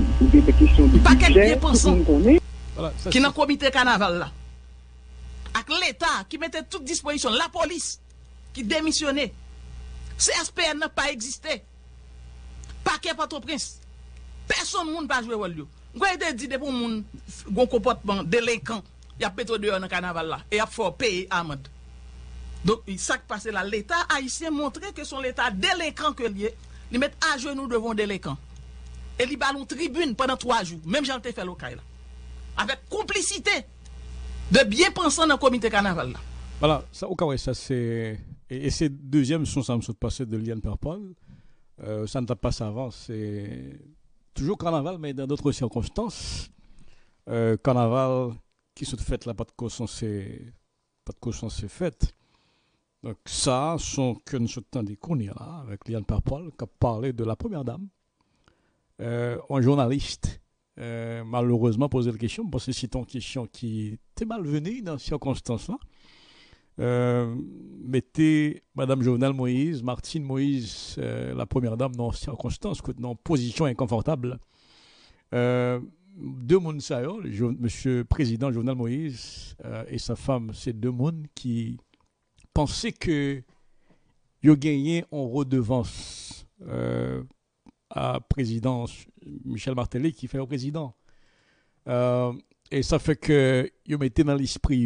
Pas quelqu'un bien pensant qui est dans le comité carnaval là. Avec l'État qui mettait toute disposition, la police qui démissionnait. C S P N n'a pas existé. Paquet Port-au-Prince. Personne ne peut jouer au rôle. Vous avez dit pour moun gon comportement délinquant, il y a pétro dehors dans carnaval là et il faut payer amende. Donc ça qui passe là, l'État haïtien montrer que son l'État délinquant que lié, il met à genoux devant délinquant. Et il ballon tribune pendant trois jours, même j'en ai fait local là. Avec complicité de bien pensants dans le comité carnaval là. Voilà, ça au cas ça c'est et, et c'est deuxième son ça me saute passé de Liane Perpol. Euh, ça ne t'a pas avant, c'est toujours carnaval, mais dans d'autres circonstances. Euh, carnaval qui se fait là, pas de caution, c'est pas de caution, c'est fait. Donc ça, sont que nous sommes des là, avec Liane Perpol, qui a parlé de la première dame. Euh, un journaliste, euh, malheureusement, posé la question, parce que c'est une question qui était malvenue dans ces circonstances-là. Euh, mettez Madame Jovenel Moïse, Martine Moïse, euh, la première dame, dans circonstances, dans position inconfortable. Euh, deux mondes, ça, Monsieur le Président Jovenel Moïse euh, et sa femme, c'est deux mondes qui pensaient que ils ont gagné en redevance euh, à président Michel Martelly qui fait au président. Euh, et ça fait que ils mettaient dans l'esprit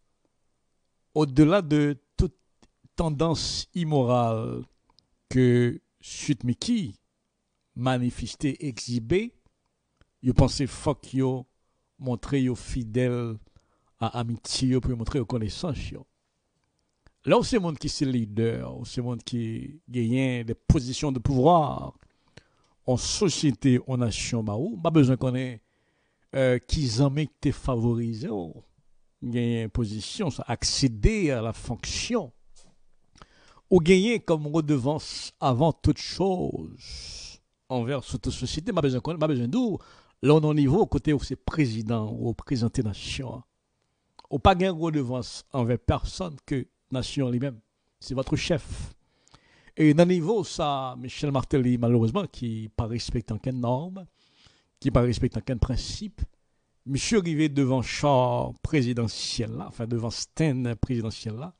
au-delà de toute tendance immorale que Suite Miki manifestait, exhibait, je pensais fuck yo, montrer yo fidèle à amitié, pour montrer yo connaissance yo. Là où c'est monde qui c'est leader, où c'est monde qui gagne des positions de pouvoir en société, en nation, bah ou pas besoin qu'on ait euh, qui en met te favoriser. Oh. Gagner position, ça, accéder à la fonction, ou gagner comme redevance avant toute chose envers cette société, pas besoin de pas besoin d'où, là on est au niveau côté où c'est président ou représenté nation, ou pas gagner redevance envers personne que nation lui-même, c'est votre chef. Et dans le niveau ça, Michel Martelly malheureusement qui pas respecte aucune norme, qui pas respecte aucun principe. Monsieur arrivé devant char présidentiel là, enfin devant stand présidentiel là,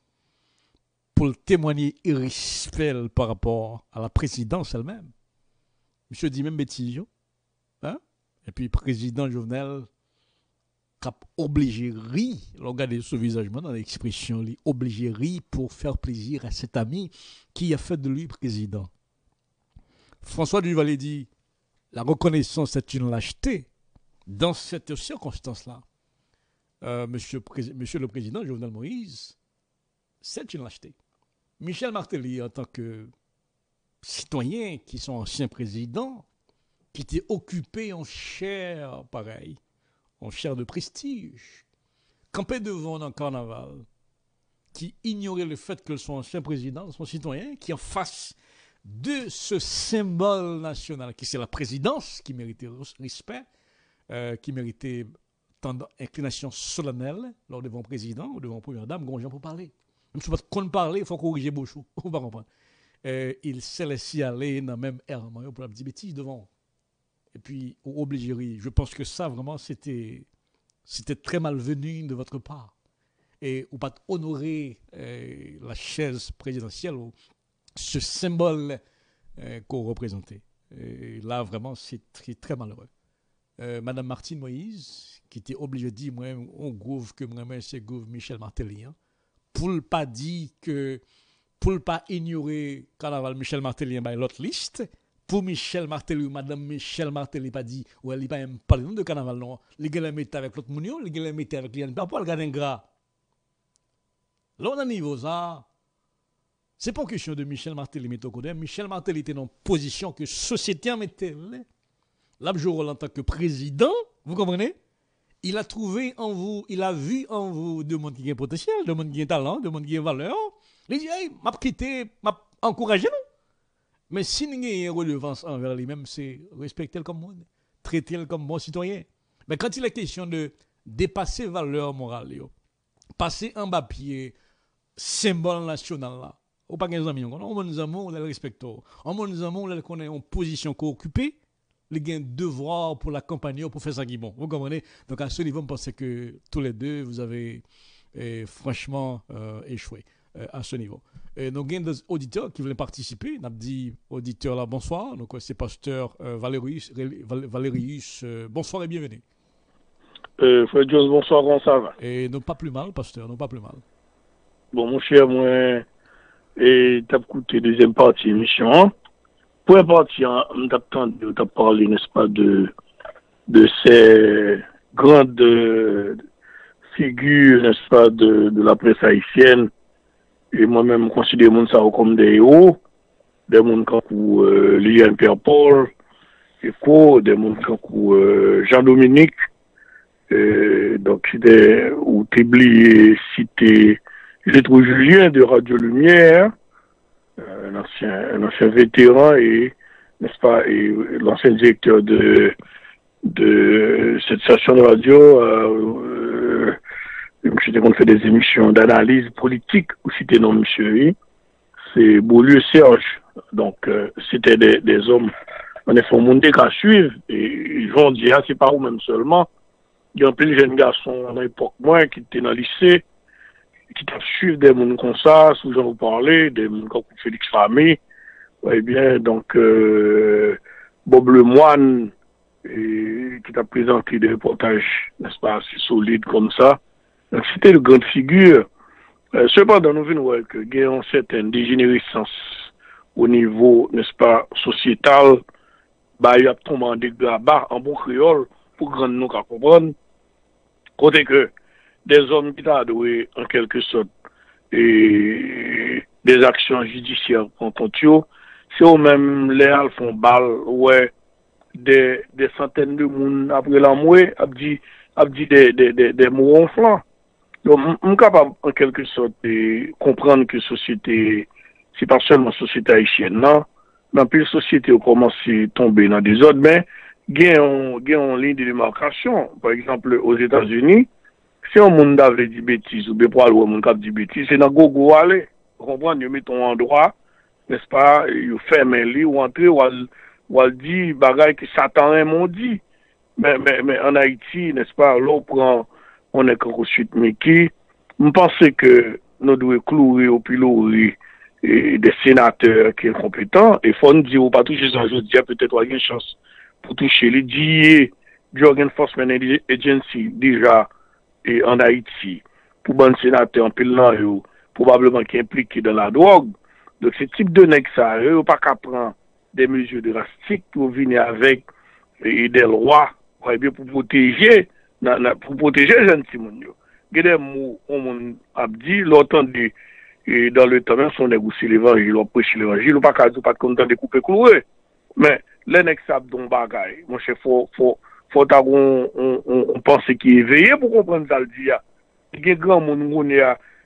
pour témoigner irrespect par rapport à la présidence elle-même. Monsieur dit même bêtise, hein? Et puis président Jovenel cap obligé ri, regardez ce visage dans l'expression, li obligé ri pour faire plaisir à cet ami qui a fait de lui président. François Duvalier dit la reconnaissance est une lâcheté. Dans cette circonstance-là, euh, monsieur, Pré- monsieur le Président Jovenel Moïse, c'est une lâcheté. Michel Martelly, en tant que citoyen qui sont anciens présidents, qui étaient occupés en chair, pareil, en chair de prestige, campé devant un carnaval, qui ignorait le fait que son ancien président, son citoyen, qui en face de ce symbole national, qui c'est la présidence, qui méritait respect, euh, qui méritait tant d'inclination solennelle lors devant le président ou devant la première dame, grand gens pour parler. Même si on ne parler, il faut corriger Bouchou. On va comprendre. Euh, il s'est laissé aller dans le même air pour la petite bêtise devant. Et puis, au obligé, je pense que ça, vraiment, c'était, c'était très malvenu de votre part. Et ou pas honorer euh, la chaise présidentielle ou ce symbole euh, qu'on représentait. Et là, vraiment, c'est très, très malheureux. Euh, Madame Martine Moïse, qui était obligée de dire, moi, on gouve que moi, c'est gouve Michel Martelly, hein, pour ne pas dire que, pour ne pas ignorer Carnaval Michel Martelly dans l'autre liste, pour Michel Martelly ou Madame Michel Martelly pas dit, ou elle n'a pas même parlé de Carnaval, non, les gars la mettent avec l'autre mounion, les gars la mettent avec l'Yann, pas pour le gardien gras. Là, on a un niveau ça. C'est pas une question de Michel Martelly, mais au Michel Martelly était dans une position que la société en mettait. Là, je en tant que président, vous comprenez? Il a trouvé en vous, il a vu en vous de monde qui a potentiel, de monde qui a talent, de monde qui a valeur. Il dit, hey, m'a quitté, m'a encouragé, non? Mais si il y a une relevance envers lui-même, c'est respecter le comme monde, traiter le comme bon citoyen. Mais quand il est question de dépasser valeur morale, yo, passer en bas pied, symbole national là, ou pas des amis, on a des amis, on le respecte. On a des amis, on connaît en position qu'on occupe, il y a un devoir pour l'accompagner, pour faire ça qui est bon. Vous comprenez? Donc à ce niveau, je pense que tous les deux, vous avez eh, franchement euh, échoué euh, à ce niveau. Et donc, il y a des auditeurs qui voulaient participer. On a dit auditeur là, bonsoir. Donc, c'est pasteur euh, Valérius. Valérius euh, bonsoir et bienvenue. Euh, Frère Jones, bonsoir, comment ça va? Et non pas plus mal, pasteur, non pas plus mal. Bon, mon cher, moi, et t'as écouté deuxième partie émission. Première partie, on t'a parlé, n'est-ce pas, de, de ces grandes euh, figures, n'est-ce pas, de, de la presse haïtienne. Et moi-même, je considère mon ça comme des héros, des gens comme euh, Liliane Pierre-Paul, Eco, des gens comme euh, Jean-Dominique. Euh, donc, c'était, ou t'oublies, cité, j'ai trouvé Julien de Radio Lumière, un ancien, un ancien vétéran et, n'est-ce pas, et l'ancien directeur de, de cette station de radio, euh, euh, j'étais qu'on fait des émissions d'analyse politique, ou c'était non, monsieur, c'est Beaulieu Serge. Donc, euh, c'était des, des hommes, on est fait monter qu'à suivre, et ils vont dire, c'est pas vous-même seulement. Il y a un peu de jeunes garçons à l'époque, moi, qui étaient dans le lycée, qui t'a suivi des gens comme ça, sous j'en vous parlais, des gens comme Félix Ramé, eh bien, donc, euh, Bob Lemoine, et, qui t'a présenté des reportages, n'est-ce pas, assez solides comme ça. Donc, c'était de grandes figures. Euh, cependant, nous venons voir qu'il y a une certaine dégénérescence au niveau, n'est-ce pas, sociétal, bah, il y a tombé en dégâts bas, en bon créole, pour grand nous qu'à comprendre. Côté que, des hommes qui t'ont doué, en quelque sorte, et des actions judiciaires contre eux, c'est eux-mêmes, les Al font balle, ouais, des, des centaines de monde après la mouée, a dit, a dit des, des, des, des mots ronflants. Donc, on est capable, en quelque sorte, de comprendre que société, c'est pas seulement société haïtienne, non, mais puis la société a commencé à tomber dans des autres, mais, il y a une ligne de démarcation. Par exemple, aux États-Unis, si on monde avait dit bêtises, ou bien pour aller au monde qui dit bêtises, c'est dans Gogo aller. Vous comprenez, ils mettent en endroit, n'est-ce pas, ils ferment un lit, ou entrer, ou ils disent, bagaille que Satan a dit. Mais, mais, mais en Haïti, n'est-ce pas, là, on prend, on est qu'en suite, mais qui, je pense que nous devons clouer au pilori des sénateurs qui sont compétents, et il faut nous dire, ou pas toucher ça, je dis, peut-être, on a une chance pour toucher les D A, Drug Enforcement Agency, déjà, et en Haïti, pour bon sénateur en pile là, probablement qui est impliqué dans la drogue. Donc, ce type de nègres, ça, eux, pas qu'à prendre des mesures drastiques pour venir avec et des lois, pour protéger, pour protéger les jeunes Simon. Il y a des mots, on a dit, l'entendu, et dans le temps, même si on négocie l'évangile, on prêche l'évangile, on pas qu'à dire, pas de content de couper clouer. Mais, les nègres savent donc bagaille. Mon chef, faut, faut, faut qu'on on, on, on pense qu'il est éveillé pour comprendre ça le dit. Il y a grand monde,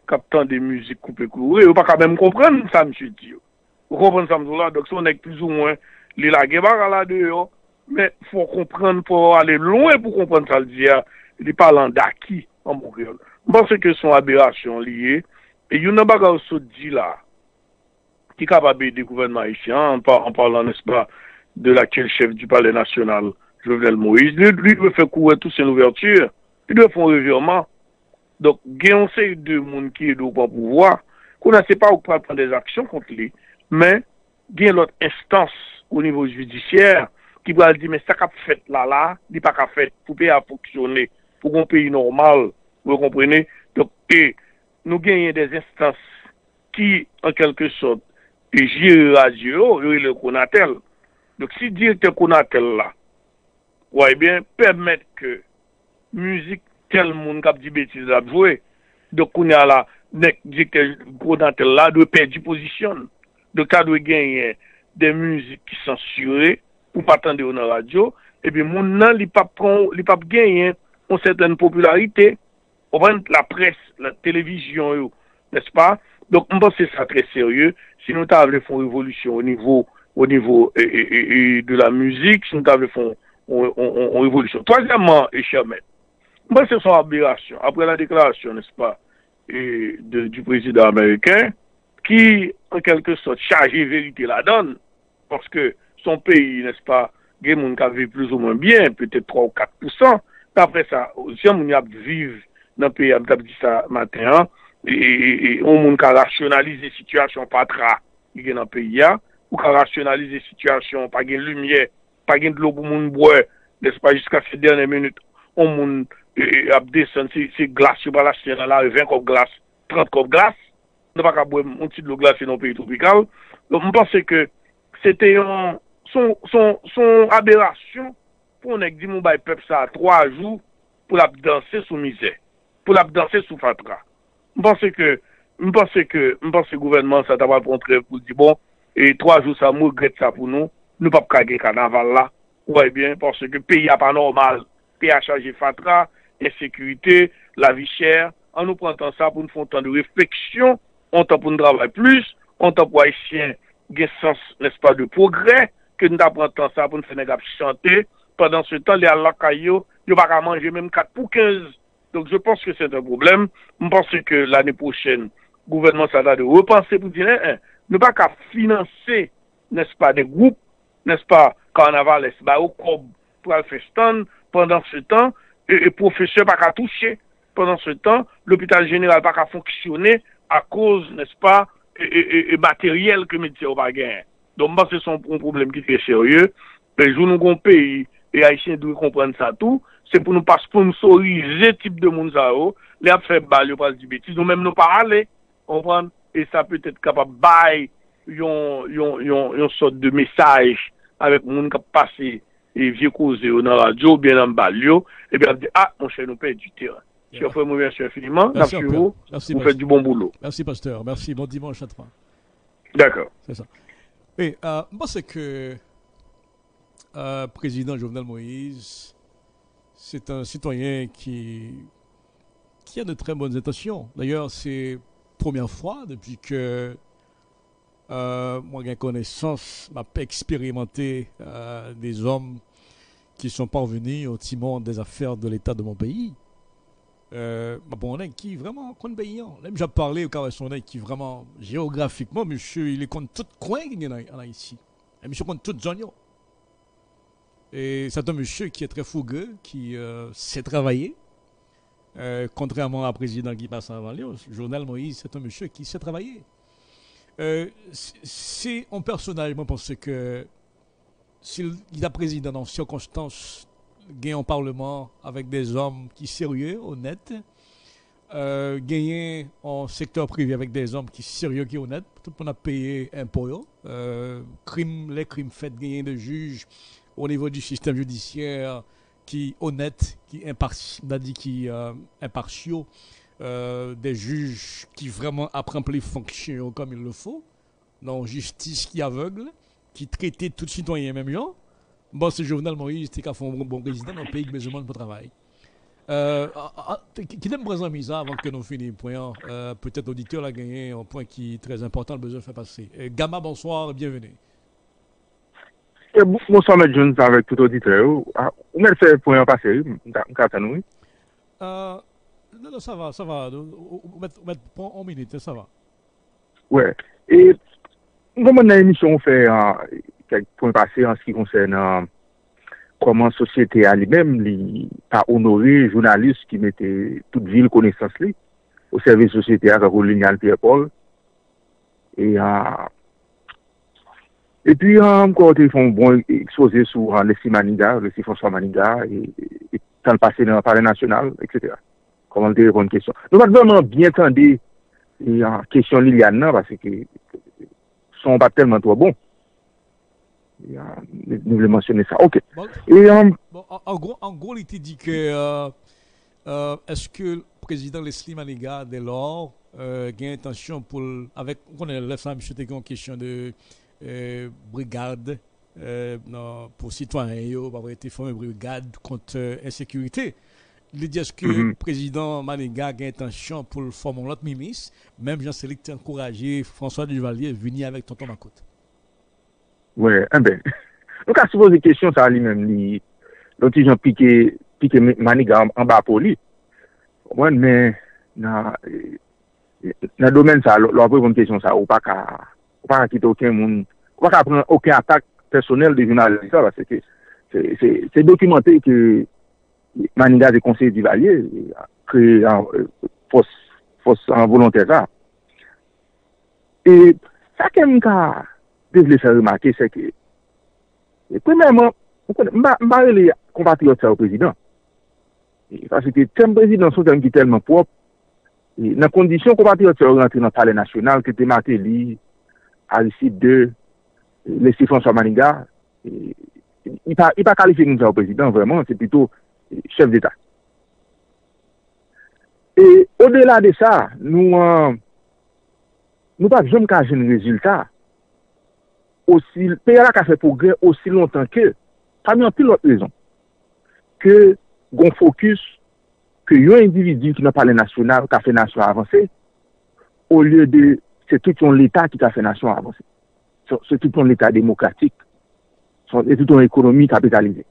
captant des musiques coupées courées, ou pas quand même comprendre ça, monsieur dit. Vous comprenez ça, là? Donc, si on est plus ou moins, les la guerre là dehors, mais faut comprendre, faut aller loin pour comprendre ça, le dire, il parle d'acquis en Montréal. Je pense que ce sont aberrations liées, et il y a une bagarre qui dit là, qui est capable de gouvernement haïtien, en, par, en parlant, n'est-ce pas, de l'actuel chef du palais national, Jovenel Moïse, lui, lui doit faire courir toute son ouverture, lui doit faire un revirement. Donc, il y a un série de monde qui est au pouvoir, qu'on ne sait pas où prendre des actions contre lui, mais il y a l'autre instance au niveau judiciaire qui va dire, mais ça qu'a fait là, là, il n'est pas qu'à fait pour payer à fonctionner, pour un pays normal, vous comprenez? Donc, et nous gagnons des instances qui, en quelque sorte, gèrent radio, le Conatel. Donc, si le directeur Conatel là, ouais, bien, permettre que musique, tel monde qui a dit bêtises à jouer, donc, on a là, le directeur Conatel là, doit perdre position. Donc, il doit gagner des musiques qui sont censurées, pour pas attendre dans la radio, et puis, mon nom, il pas prend, il pas gagner une certaine popularité. On va la presse, la télévision, n'est-ce pas? Donc, on pense que c'est ça très sérieux. Si nous avons fait une révolution au niveau, au niveau et, et, et de la musique, si nous avons fait une, une, une révolution. Troisièmement, et cher maître, je pense que c'est son aberration. Après la déclaration, n'est-ce pas, et de, du président américain, qui, en quelque sorte, chargé vérité la donne, parce que son pays, n'est-ce pas, il y a des gens qui vivent plus ou moins bien, peut-être trois ou quatre pour cent. Après ça, si on vivre dans le pays, on dit ça matin, et on a rationalisé la situation pas tra, il y a dans le pays, ou qu'on rationaliser la situation, pas de lumière, pas de l'eau pour moun boire, n'est-ce pas, jusqu'à ces dernières minutes, on a descendu, c'est glace, je vais l'acheter dans la vingt copes glace, trente copes glace, on ne va pas boire un petit de l'eau glacée dans le pays tropical. Donc, je pense que c'était un, son, son, son aberration pour on dit mon bail peuple ça trois jours pour la danser sous misère, pour la danser sous fatra. Je pense que, je pense que, je pense que le gouvernement ça t'a pas montré pour dire bon, et trois jours ça me regrette ça pour nous, nous pas caguer carnaval là, ouais bien, parce que le pays a pas normal, le pays a chargé fatra, insécurité, la vie chère, en nous prenant ça pour nous faire un temps de réflexion, on temps pour nous travailler plus, on temps pour haïtien, il sens, n'est-ce pas, de progrès, que nous apprenons ça pour nous faire des chanter. Pendant ce temps, les alakayo, ils ne vont pas manger même quatre pour quinze. Donc, je pense que c'est un problème. Je pense que l'année prochaine, le gouvernement, ça va de repenser pour dire, hein, ne pas qu'à financer, n'est-ce pas, des groupes, n'est-ce pas, carnaval, n'est-ce pas, au cob, pour le faire stand. Pendant ce temps, et, et professeur pas qu'à toucher. Pendant ce temps, l'hôpital général pas qu'à fonctionner à cause, n'est-ce pas, et, et, et matériel que médecins n'ont pas gagné. Donc, je pense que c'est un problème qui est très sérieux. Les gens nous pays et Haïtiens doivent comprendre ça tout. C'est pour nous pas sponsoriser ce type de monde ça. Les a fait balle, pas du bêtise. Nous même nous pas aller. Comprendre? Et ça peut être capable de bailler une sorte de message avec les gens qui passent et vieux causer dans la radio, bien dans le balio. Et bien, dire, ah, mon cher, nous perdons du terrain. Je vous remercie infiniment. Merci, merci vous. Merci, vous faites du bon boulot. Merci, pasteur. Merci. Bon dimanche à toi. D'accord. C'est ça. Et euh, moi, c'est que euh, président Jovenel Moïse, c'est un citoyen qui, qui a de très bonnes intentions. D'ailleurs, c'est la première fois depuis que euh, moi, j'ai connaissance, m'a expérimenté euh, des hommes qui sont parvenus au timon des affaires de l'État de mon pays. Euh, bon, on est qui vraiment compte paysan. Même j'ai parlé au cas où on est qui vraiment géographiquement, monsieur, il est contre tout coin qu'il y en a ici. Et monsieur compte toute zone. Et c'est un monsieur qui est très fougueux, qui euh, sait travailler. Euh, contrairement à président qui passe avant lui, Jovenel Moïse, c'est un monsieur qui sait travailler. Euh, c'est un personnage, moi, je pense que s'il est président dans circonstances, gagner un parlement avec des hommes qui sont sérieux, honnêtes, euh, gagner un secteur privé avec des hommes qui sont sérieux, qui sont honnêtes, tout le monde a payé impôts, euh, crime, les crimes faits, gagner des juges au niveau du système judiciaire qui honnêtes, qui impartiaux, qui euh, impartiaux, euh, des juges qui vraiment apprennent les fonctions comme il le faut, non justice qui aveugle, qui traitait tout citoyen même gens. Bon, c'est Jovenel Moïse qui a fait un bon président dans le pays qui besoin pour travailler. Euh, qui t'aime présenter ça avant que nous finissions point. Euh, peut-être l'auditeur a gagné un point qui est très important, le besoin de faire passer. Euh, Gamma, bonsoir, bienvenue. Et bonsoir, M. Jones, avec tout auditeur. Vous m'avez fait point passer, vous euh, Non, non, ça va, ça va. On met en minute, ça va. Ouais. Et comme on a une émission, on fait euh, quelques points passés en ce qui concerne euh, comment la société à lui-même a honoré les journalistes qui mettaient toute ville connaissance li, au service de la société à Caroline Pierre-Paul. Et, euh, et puis, euh, encore, ils font bon exposé sur euh, Leslie Maniga, Leslie François Maniga, et, et dans le passé dans le Palais national, et cetera. Comment te répondre à une question. Nous avons vraiment bien entendu la euh, question Liliane, parce que sont pas tellement trop bons. Nous voulons mentionner ça. Ok. Bon, et, euh, bon, en, en gros, en gros, il te dit que euh, euh, est-ce que le président Leslie Maniga, dès lors, euh, a intention pour, avec, on a laissé M. Tegon en question de euh, brigade euh, non, pour citoyens, il a été formé brigade contre euh, insécurité. Il dit est-ce que mm-hmm. le président Maniga a intention pour former l'autre ministre, même Jean-Célic a encouragé François Duvalier à venir avec tonton Macoute. Oui, eh bien. Donc, à se poser des questions, ça lui-même, l'autre gens piqué, piqué Maniga en, en bas pour lui. Ouais, mais, dans le domaine, ça, leur poser une question, ça, ou pas qu'à, ou pas qu'à quitter aucun monde, ou pas qu'à prendre aucun attaque personnelle des journalistes, parce que c'est, c'est, c'est documenté que Maniga des conseillers Duvalier a créé un force, force involontaire, ça. Et, ça, quand même, je voulais faire remarquer, c'est que, premièrement, je ne vais pas les compatriotes au président. Parce que le président sont tellement propres, dans les conditions compatriotes rentrent dans le palais national, que tu Martelly, Aristide deux, Leslie François Maniga, il n'est pas qualifié comme ça au président, vraiment, c'est plutôt chef d'État. Et au-delà de ça, nous n'avons euh, pas jamais caché un résultat. Aussi, le pays a fait progrès aussi longtemps que, parmi plus d'autres raisons, que qu'on focus, que y a un individu qui n'a pas le national, qui a fait nation avancer, au lieu de, c'est tout ton l'État qui a fait nation avancer. C'est tout ton l'État démocratique, c'est tout ton économie capitalisée.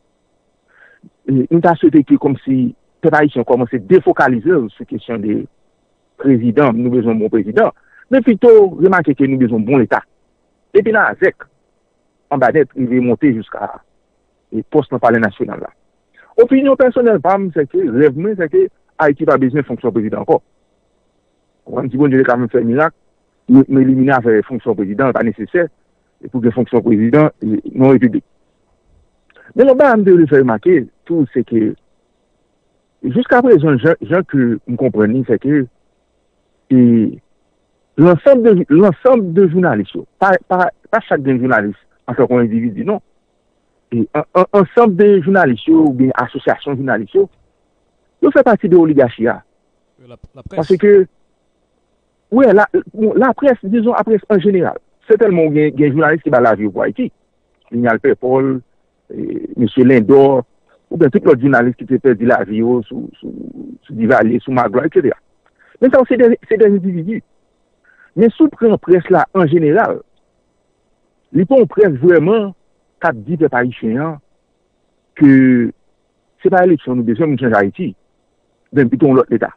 Et nous avons souhaité que, comme si, les haïtiens commençaient à défocaliser sur la question des présidents, nous besoin de bon président, mais plutôt remarquer que nous besoin de bon État. Et puis là, avec, en bas d'être, il va monter jusqu'à le poste dans le palais national là. Opinion personnelle, c'est que, rêve, c'est que Haïti n'a pas besoin de fonction président encore. On dit, bon, je vais quand même faire un miracle, m'éliminer à faire fonction président, pas nécessaire, et pour que fonction président, non république. Mais le bas, je vais faire remarquer, tout, c'est que, jusqu'à présent, gens que vous comprenez, c'est que, et, l'ensemble de, l'ensemble de journalistes, pas, pas, pas chaque journaliste en tant qu'individu, non. Et un, un, ensemble de journalistes ou bien associations de journalistes, ils font partie de l'oligarchie. La, la presse. Parce que, oui, la, la presse, disons, la presse en général, c'est tellement qu'il y a des journalistes qui va la vie au Haïti. Lignal Paul, M. Lindor, ou bien tous les journalistes qui te perdent la vie sous, sous, sous Duvalier, sous Magloire, et cetera. Mais ça, c'est des, c'est des individus. Mais sous le presse là, en général, les gens presse vraiment, quand dit les Haïtiens, que c'est pas l'élection, nous besoin de changer Haïti, ben plutôt l'autre État.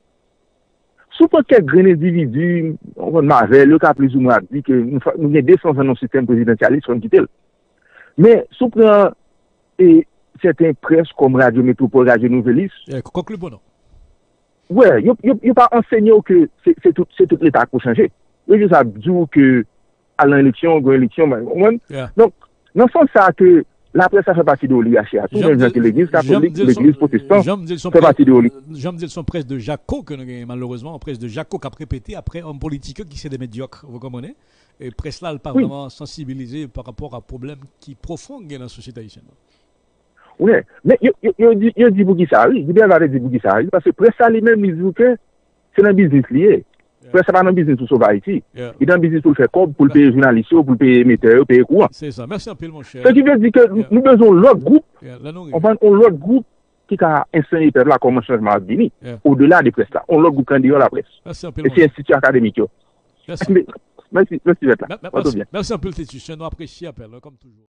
Sous quelques grands individus, on va Marvel, le cas plus ou moins dit que nous avons deux cents dans nos systèmes présidentialistes, on quitte. Mais sous et certaines presses comme Radio Métropole, Radio Nouvelis, conclu bon. Ouais, il n'y a pas enseigné que c'est tout, tout l'État qui a changé. Il y a dit que à l'élection, à l'élection, donc, dans ce sens, ça que la presse fait partie de l'oligarchie. Tout le monde que l'Église catholique, l'Église protestante fait partie de l'oligarchie. J'aime dire son presse de Jaco, que nous avons malheureusement, presse de Jaco qui a répété après un politique qui c'est des médiocres, vous comprenez? Et presse là, elle pas oui. vraiment sensibilisée par rapport à un problème qui est profond dans la société haïtienne. Oui, mais il dit pour qui ça arrive, il dit bien dire pour qui ça arrive, parce que presse ça lui-même, il dit que c'est un business lié. Presse ça pas un business pour sauver Haïti. Il est un business pour le faire comme, pour le payer journalistes, pour le payer émetteurs, pour le payer courant. C'est ça, merci un peu mon cher. Ce qui veut dire que nous besoin l'autre groupe, on va l'autre groupe qui a enseigné peuple là comment changement a venu. Yeah. Au-delà des presse là, on l'autre candidat la presse. Merci un peu. Et c'est institut académique. Merci. Merci, merci, merci, Merci, merci un peu, l'institution. Nous apprécions l'appel, comme toujours.